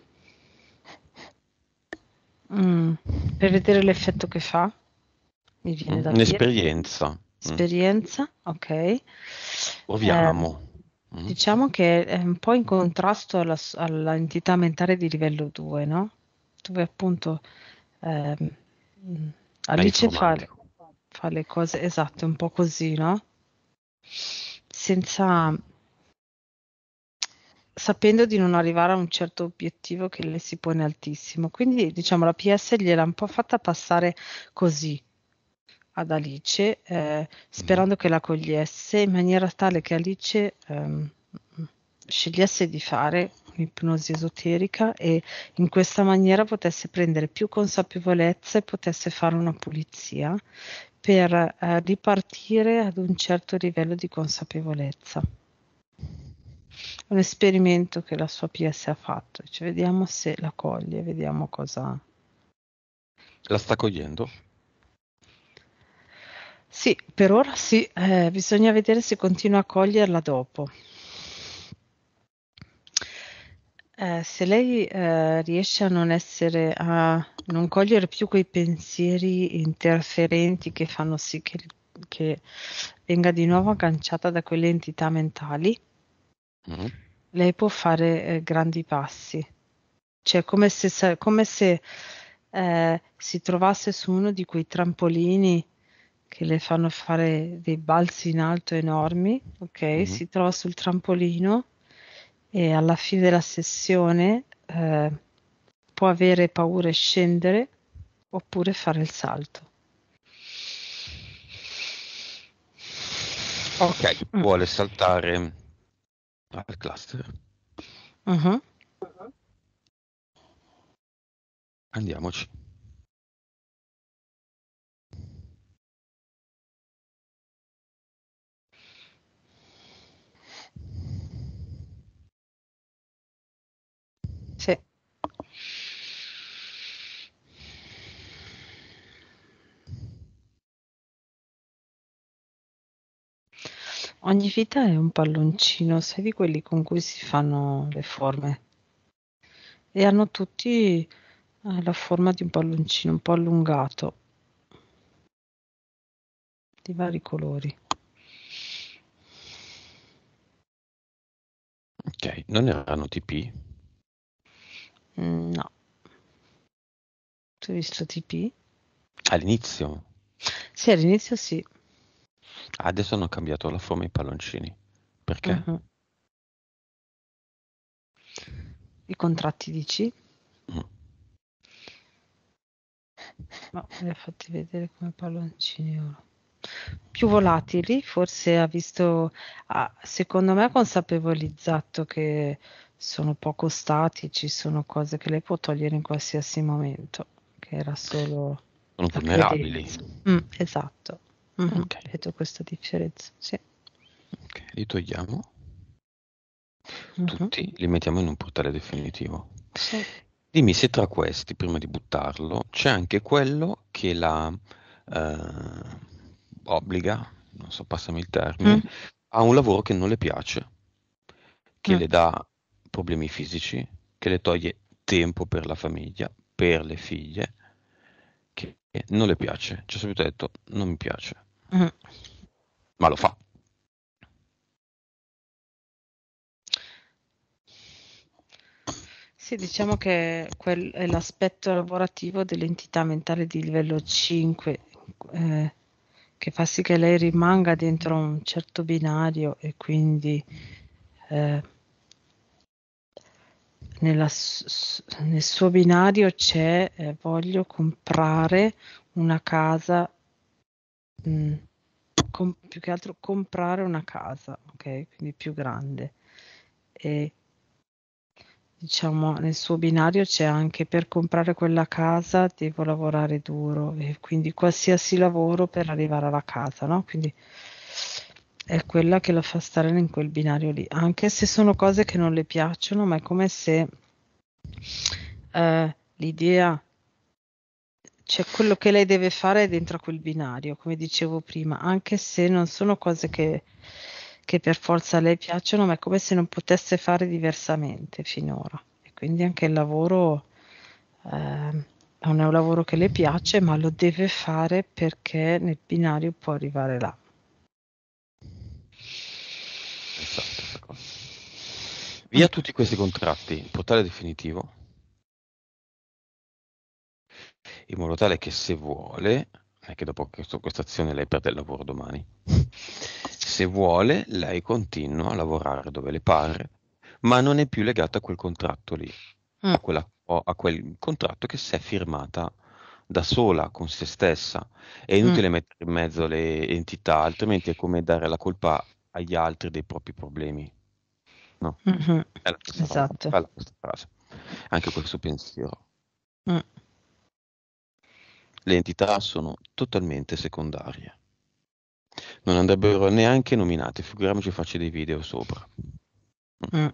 mm, per vedere l'effetto che fa, mi viene Mm, da dire. Un'esperienza. Mm. Esperienza, ok. Eh, Proviamo. Mm. diciamo che è un po' in contrasto alla, all'entità mentale di livello due, no? Dove appunto ehm, mh, È Alice fa, informatico. fa le cose esatte, un po' così, no? Senza, sapendo di non arrivare a un certo obiettivo che le si pone altissimo. Quindi, diciamo, la P S gliel'ha un po' fatta passare così ad Alice, eh, Mhm. sperando che la cogliesse in maniera tale che Alice ehm, scegliesse di fare un'ipnosi esoterica e in questa maniera potesse prendere più consapevolezza e potesse fare una pulizia per eh, ripartire ad un certo livello di consapevolezza. Un esperimento che la sua P S ha fatto, cioè, vediamo se la coglie, vediamo cosa. La sta cogliendo? Sì, per ora sì, eh, bisogna vedere se continua a coglierla dopo. Eh, se lei eh, riesce a non essere, a non cogliere più quei pensieri interferenti che fanno sì che, che venga di nuovo agganciata da quelle entità mentali, Mhm. lei può fare eh, grandi passi. Cioè, come se, sa- come se eh, si trovasse su uno di quei trampolini che le fanno fare dei balzi in alto enormi, ok? Mhm. Si trova sul trampolino e alla fine della sessione eh, può avere paura e scendere oppure fare il salto. Ok, Mm. vuole saltare al cluster. Mhm. Andiamoci. Sì. Ogni vita è un palloncino, sai di quelli con cui si fanno le forme e hanno tutti eh, la forma di un palloncino un po' allungato, di vari colori. Ok, non erano T P? Mm, no, tu hai visto T P? All'inizio. Sì, all'inizio sì. Adesso hanno cambiato la forma ai palloncini. Perché? Mhm. I contratti dici? Mm. No, li ha fatti vedere come palloncini ora. Più volatili, forse ha visto, ha, secondo me ha consapevolizzato che sono poco statici, sono cose che lei può togliere in qualsiasi momento, che era solo Sono la vulnerabili. credenza. Mm, esatto. Mhm, Ok, vedo questa differenza, sì. ok, li togliamo Mhm, tutti, li mettiamo in un portale definitivo. sì. Dimmi se tra questi, prima di buttarlo, c'è anche quello che la eh, obbliga, non so, passami il termine, Mm, a un lavoro che non le piace, che mm. le dà problemi fisici, che le toglie tempo per la famiglia, per le figlie, che non le piace. Ci ha subito detto, non mi piace, Mm. ma lo fa. Sì, diciamo che quel è l'aspetto lavorativo dell'entità mentale di livello cinque, eh, che fa sì che lei rimanga dentro un certo binario e quindi eh, nella s- s- nel suo binario c'è eh, voglio comprare una casa, mh, com- più che altro comprare una casa, ok? Quindi più grande. E diciamo nel suo binario c'è anche per comprare quella casa devo lavorare duro e quindi qualsiasi lavoro per arrivare alla casa, no? Quindi è quella che la fa stare in quel binario lì, anche se sono cose che non le piacciono, ma è come se eh, l'idea, cioè quello che lei deve fare è dentro a quel binario, come dicevo prima, anche se non sono cose che, che per forza a lei piacciono, ma è come se non potesse fare diversamente finora. E quindi anche il lavoro eh, non è un lavoro che le piace, ma lo deve fare perché nel binario può arrivare là. Interessante sta cosa. Mm, Via tutti questi contratti, portale definitivo, in modo tale che se vuole, non è che dopo questo- questa azione lei perde il lavoro domani, se vuole lei continua a lavorare dove le pare, ma non è più legata a quel contratto lì, mm, a, quella- o a quel contratto che si è firmata da sola con se stessa. È mm, inutile mettere in mezzo le entità, altrimenti è come dare la colpa agli altri dei propri problemi. No, mhm. è la stessa roba, Esatto. bella questa frase, anche questo pensiero. Mm, Le entità sono totalmente secondarie. Non andrebbero neanche nominate, figuriamoci farci dei video sopra. mm.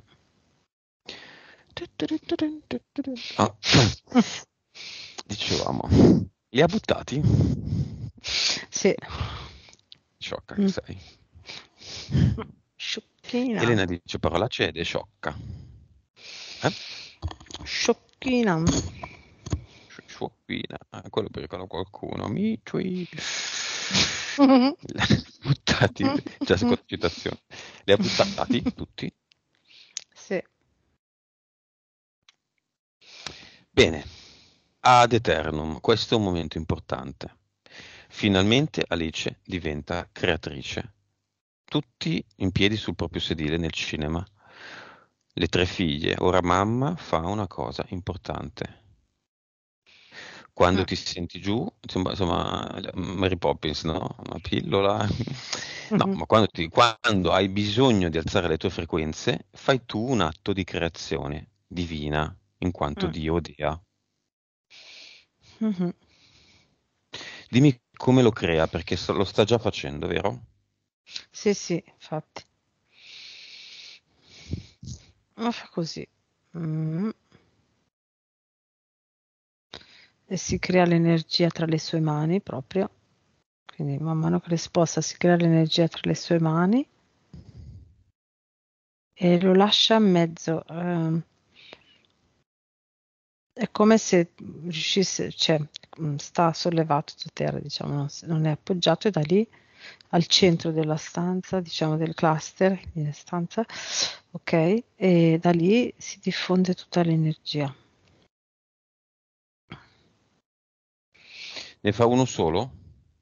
Ah, dicevamo, li ha buttati? Sì. Sciocca che Mm. sei. Sciocchina. Elena dice parolacce ed è sciocca. Eh? Sciocchina. Sci- Sciocchina, ah, quello per ricordo qualcuno. Mi tui. Li ha buttati, già seconda citazione. Li ha buttati tutti? Sì. Bene, ad eternum, questo è un momento importante. Finalmente Alice diventa creatrice. Tutti in piedi sul proprio sedile nel cinema. Le tre figlie. Ora mamma fa una cosa importante. Quando Mm. ti senti giù, insomma, insomma, Mary Poppins, no? Una pillola. No, ma quando, ti- quando hai bisogno di alzare le tue frequenze, fai tu un atto di creazione divina, in quanto Mm. Dio Dea. Mhm. Dimmi come lo crea, perché so- lo sta già facendo, vero? Sì, sì, infatti. Ma fa così. Mm. E si crea l'energia tra le sue mani proprio. Quindi man mano che le sposta si crea l'energia tra le sue mani e lo lascia a mezzo. ehm, è come se riuscisse, cioè mm, sta sollevato da terra, diciamo, non, si- non è appoggiato e da lì al centro della stanza, diciamo del cluster, di stanza, ok? E da lì si diffonde tutta l'energia. Ne fa uno solo?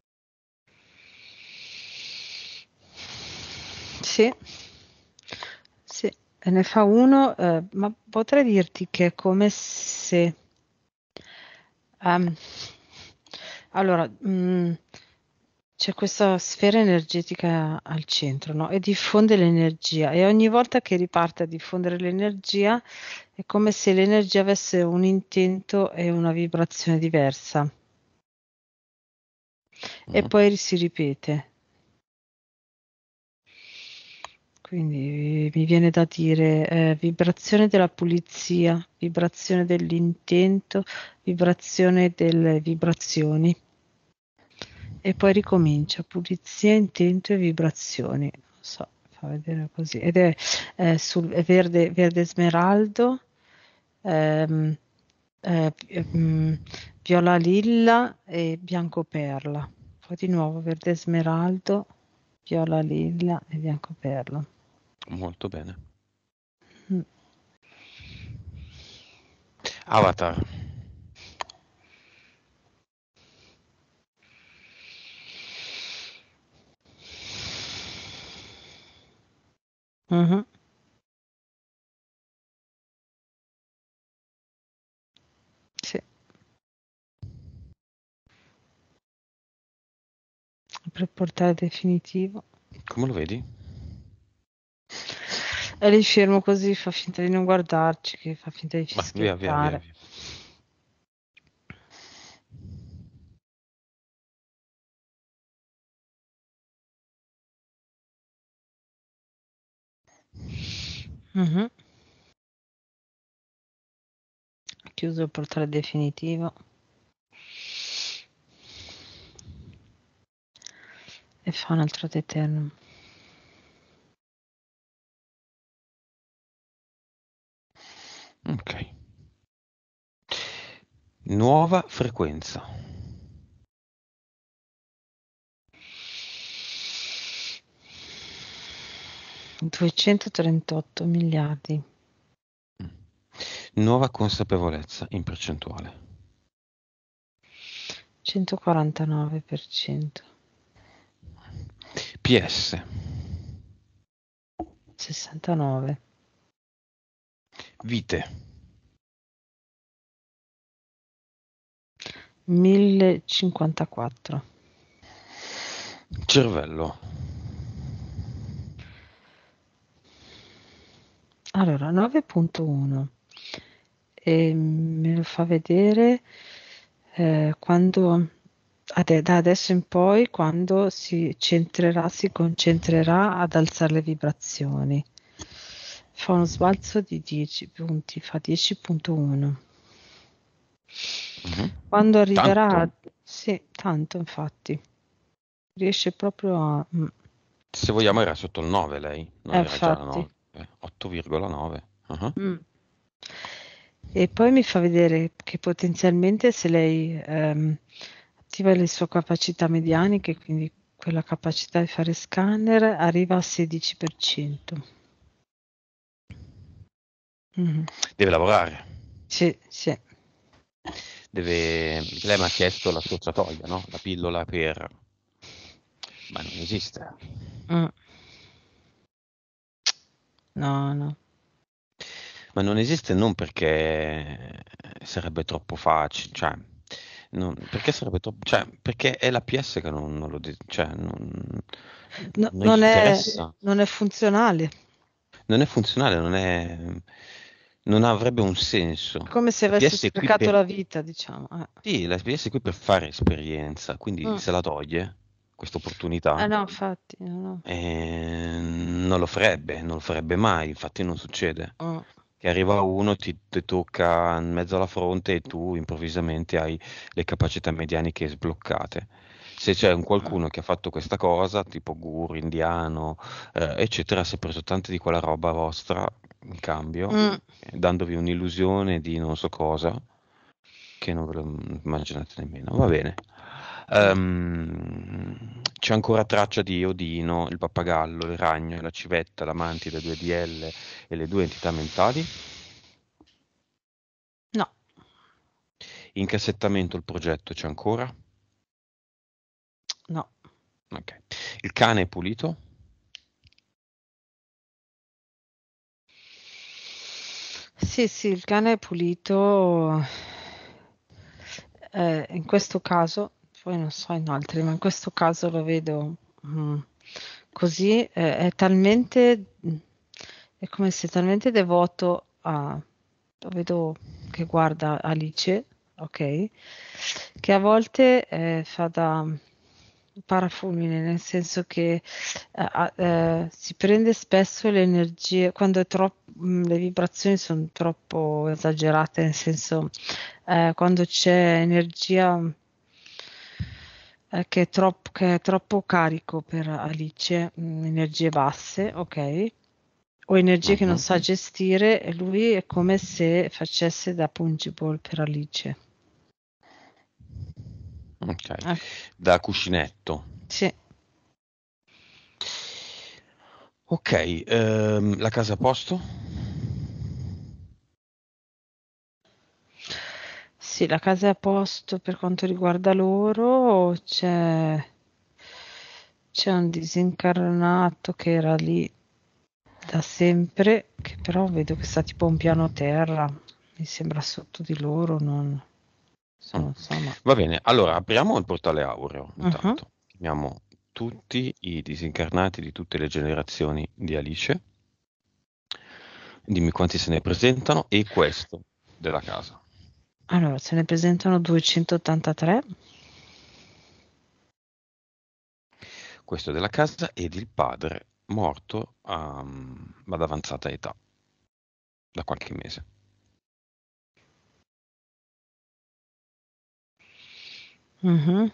Sì, sì, e ne fa uno, eh, ma potrei dirti che è come se... ehm, allora, mm, c'è questa sfera energetica al centro, no? E diffonde l'energia e ogni volta che riparte a diffondere l'energia è come se l'energia avesse un intento e una vibrazione diversa e Mhm. poi si ripete. Quindi mi viene da dire eh, vibrazione della pulizia, vibrazione dell'intento, vibrazione delle vibrazioni. E poi ricomincia, pulizia, intento e vibrazioni. Non so, fa vedere così. Ed è, eh, sul è verde, verde smeraldo, ehm, eh, mm, viola lilla e bianco perla. Poi di nuovo verde smeraldo, viola lilla e bianco perla. Molto bene. Mm. Avatar. Mhm. Sì, per portare definitivo. Come lo vedi? E lì fermo così, fa finta di non guardarci, che fa finta di Vai, via, via, via, fischiettare. via. Mhm. Chiuso il portale definitivo e fa un altro ad eternum. Ok. Nuova frequenza. duecentotrentotto miliardi. Mm. Nuova consapevolezza in percentuale. centoquarantanove per cento. P S. sessantanove. Vite. mille cinquantaquattro. Cervello. Allora, nove punto uno. E me lo fa vedere eh, quando ade- da adesso in poi, quando si centrerà, si concentrerà ad alzare le vibrazioni. Fa uno sbalzo di dieci punti, fa dieci punto uno. Mhm. Quando arriverà, Tanto. a- sì, tanto infatti, riesce proprio a... mm, Se vogliamo era sotto il nove lei, eh, non era già la infatti. nove. Eh, otto virgola nove. Ah. Mm. E poi mi fa vedere che potenzialmente se lei ehm, attiva le sue capacità medianiche, quindi quella capacità di fare scanner, arriva al sedici per cento. Mhm. Deve lavorare. Sì, sì. Deve... Lei mi ha chiesto la scorciatoia, no? La pillola per... Ma non esiste. Mm. No, no. Ma non esiste non perché sarebbe troppo facile, cioè, non- perché sarebbe troppo, cioè, perché è la P S che non, non lo, de- cioè, non, No, non non gli è, interessa, non è funzionale. non è funzionale, non è, non avrebbe un È senso. come se La avesse P S è qui sprecato per, la vita, diciamo. Eh. sì, la P S è qui per fare esperienza, quindi Mm. se la toglie, questa Eh opportunità, no, infatti, no, no. eh, non lo farebbe, non lo farebbe mai, infatti non succede. Mm. Che arriva uno, ti, ti tocca in mezzo alla fronte e tu improvvisamente hai le capacità medianiche sbloccate. Se c'è un Mm. qualcuno che ha fatto questa cosa, tipo guru, indiano, eh, eccetera, si è preso tante di quella roba vostra in cambio, Mm. eh, dandovi un'illusione di non so cosa, che non ve lo immaginate nemmeno. Va bene. Mm. Ehm, c'è ancora traccia di Odino, il pappagallo, il ragno, la civetta, la mantide, due D L e le due entità mentali. No, In cassettamento il progetto c'è ancora? no. Ok. Il cane è pulito? Sì, sì, il cane è pulito. Eh, in questo caso poi non so in altri, ma in questo caso lo vedo mm, così, eh, è talmente, è come se è talmente devoto a, lo vedo che guarda Alice, ok, che a volte eh, fa da parafulmine, nel senso che eh, ah, eh, si prende spesso le energie, quando è troppo, le vibrazioni sono troppo esagerate, nel senso eh, quando c'è energia eh, che è troppo, che è troppo carico per Alice, mh, energie basse, ok? O energie che non Mhm. sa gestire, e lui è come se facesse da pungible per Alice. Ok, Eh, da cuscinetto. sì. Ok, ehm, la casa a posto? Sì, la casa è a posto per quanto riguarda loro, c'è c'è un disincarnato che era lì da sempre, che però vedo che sta tipo un piano terra, mi sembra sotto di loro, non Mm. so, non so, ma... Va bene, allora apriamo il portale Aureo Mhm. intanto. Chiamiamo tutti i disincarnati di tutte le generazioni di Alice. Dimmi quanti se ne presentano e questo della casa. Allora, se ne presentano duecentottantatré. Questo della casa ed il padre morto a, ad avanzata età, da qualche mese. Mhm.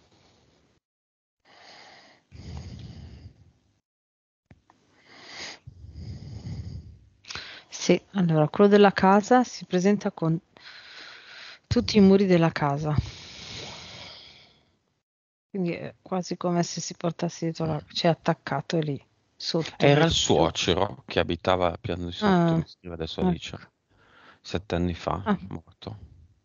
Sì, allora, quello della casa si presenta con tutti i muri della casa. Quindi è quasi come se si portasse dietro la... cioè attaccato lì, sotto, Era vedo il più. suocero che abitava al piano di sotto, Ah, mi scrive adesso Alice. ecco. Sette anni fa, Ah, morto.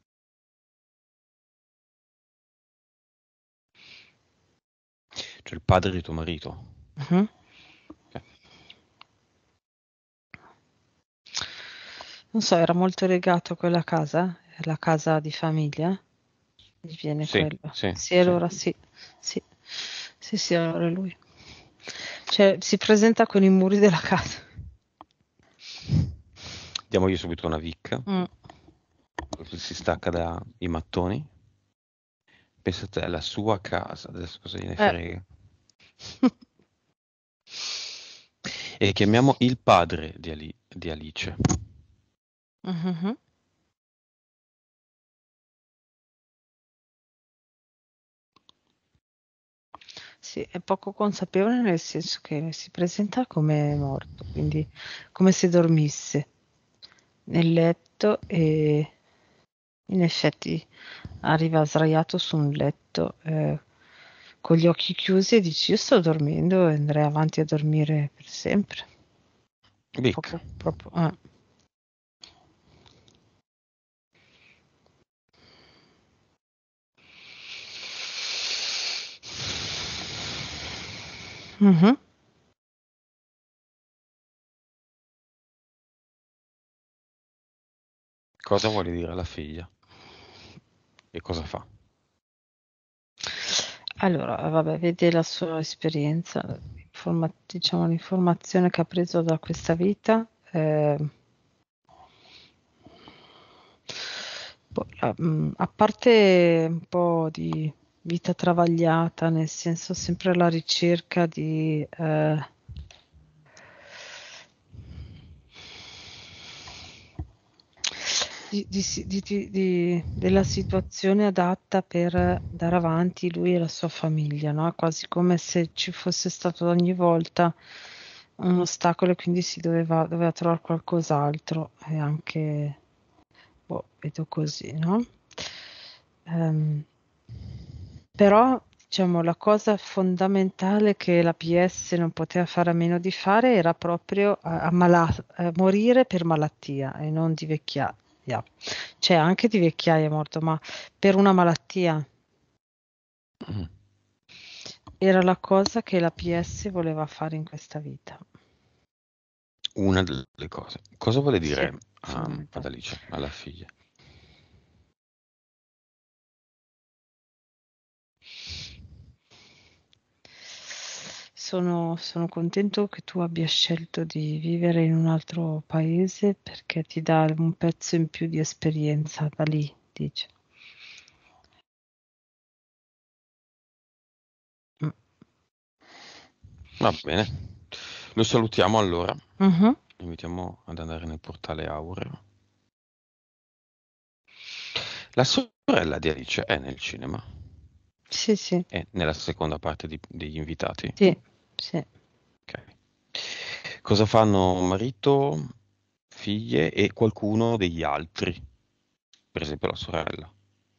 Cioè il padre di tuo marito. mhm. Ok. Non so, era molto legato a quella casa, la casa di famiglia, gli viene Sì, quello. sì, Sì, sì. allora sì, sì, sì, sì, allora è lui. Cioè, si presenta con i muri della casa. Diamogli subito una vic, Mm. così si stacca dai mattoni. Pensate, è la sua casa, adesso cosa gliene Eh. frega. E chiamiamo il padre di, Ali- di Alice. Mhm. Sì, è poco consapevole nel senso che si presenta come morto, quindi come se dormisse nel letto e in effetti arriva sdraiato su un letto eh, con gli occhi chiusi e dice io sto dormendo e andrei avanti a dormire per sempre. Vic. Proprio, proprio, eh. Mhm. Cosa vuole dire alla figlia? E cosa fa? Allora, vabbè, vede la sua esperienza, informa- diciamo l'informazione che ha preso da questa vita. eh, Boh, la- mm, a parte un po' di vita travagliata, nel senso sempre alla ricerca di, eh, di- di si- di- di- di- della situazione adatta per dare avanti lui e la sua famiglia, no? Quasi come se ci fosse stato ogni volta un ostacolo e quindi si doveva, doveva trovare qualcos'altro e anche, boh, vedo così, no? Ehm, Però, diciamo, la cosa fondamentale che la P S non poteva fare a meno di fare era proprio eh, ammala- eh, morire per malattia e non di vecchiaia. Cioè, anche di vecchiaia è morto, ma per una malattia. Mm. Era la cosa che la P S voleva fare in questa vita. Una delle cose. Cosa vuole Sì, dire a- ad fondamentale. Alice, alla figlia? sono, sono contento che tu abbia scelto di vivere in un altro paese perché ti dà un pezzo in più di esperienza da lì, dice. Mm. Va bene. Lo salutiamo allora. Mhm. Invitiamo ad andare nel portale Aureo. La sorella di Alice è nel cinema. Sì, sì, È nella seconda parte di- degli invitati. sì, sì. Ok. Cosa fanno marito, figlie e qualcuno degli altri? Per esempio la sorella.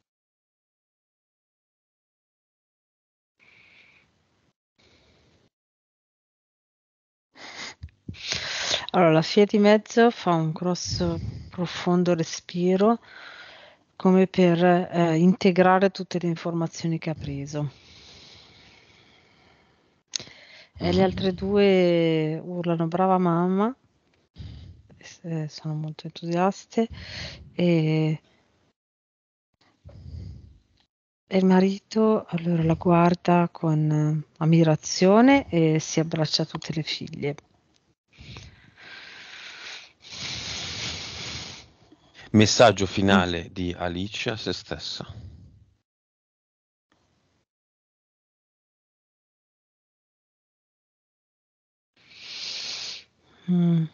Allora, la figlia di mezzo fa un grosso, profondo respiro come per eh, integrare tutte le informazioni che ha preso. E le Mhm. altre due urlano brava mamma, eh, sono molto entusiaste e, e il marito allora la guarda con eh, ammirazione e si abbraccia a tutte le figlie. Messaggio Mm. finale di Alice a se stessa. Mm.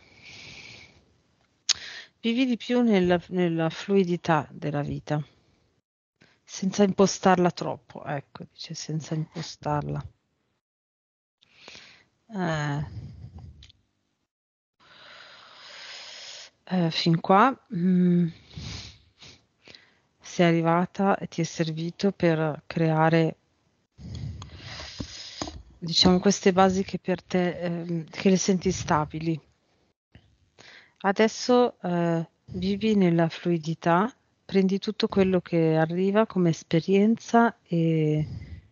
Vivi di più nella, nella fluidità della vita, senza impostarla troppo, ecco, dice senza impostarla. Eh, eh, fin qua mm, sei arrivata e ti è servito per creare, diciamo, queste basi che per te, ehm, che le senti stabili. Adesso eh, vivi nella fluidità, prendi tutto quello che arriva come esperienza e,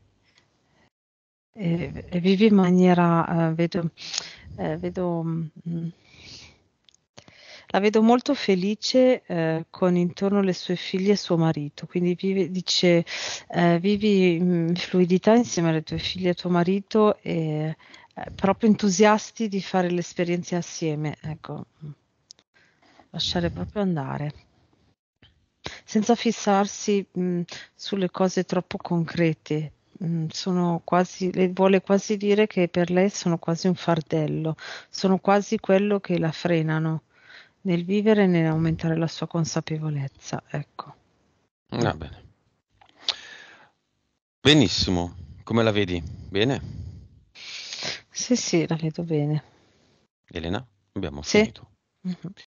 e- e vivi in maniera, eh, vedo, eh, vedo, mm, la vedo molto felice eh, con intorno le sue figlie e suo marito, quindi vive- dice, eh, vivi in fluidità insieme alle tue figlie e tuo marito e eh, proprio entusiasti di fare le esperienze assieme, ecco, lasciare proprio andare, senza fissarsi mh, sulle cose troppo concrete. Mh, sono quasi, le vuole quasi dire che per lei sono quasi un fardello, sono quasi quello che la frenano nel vivere e nell'aumentare la sua consapevolezza. Ecco. Mm. Va bene. Benissimo. Come la vedi? Bene? Sì, sì, la vedo bene. Elena? Abbiamo Sì. finito. Mhm.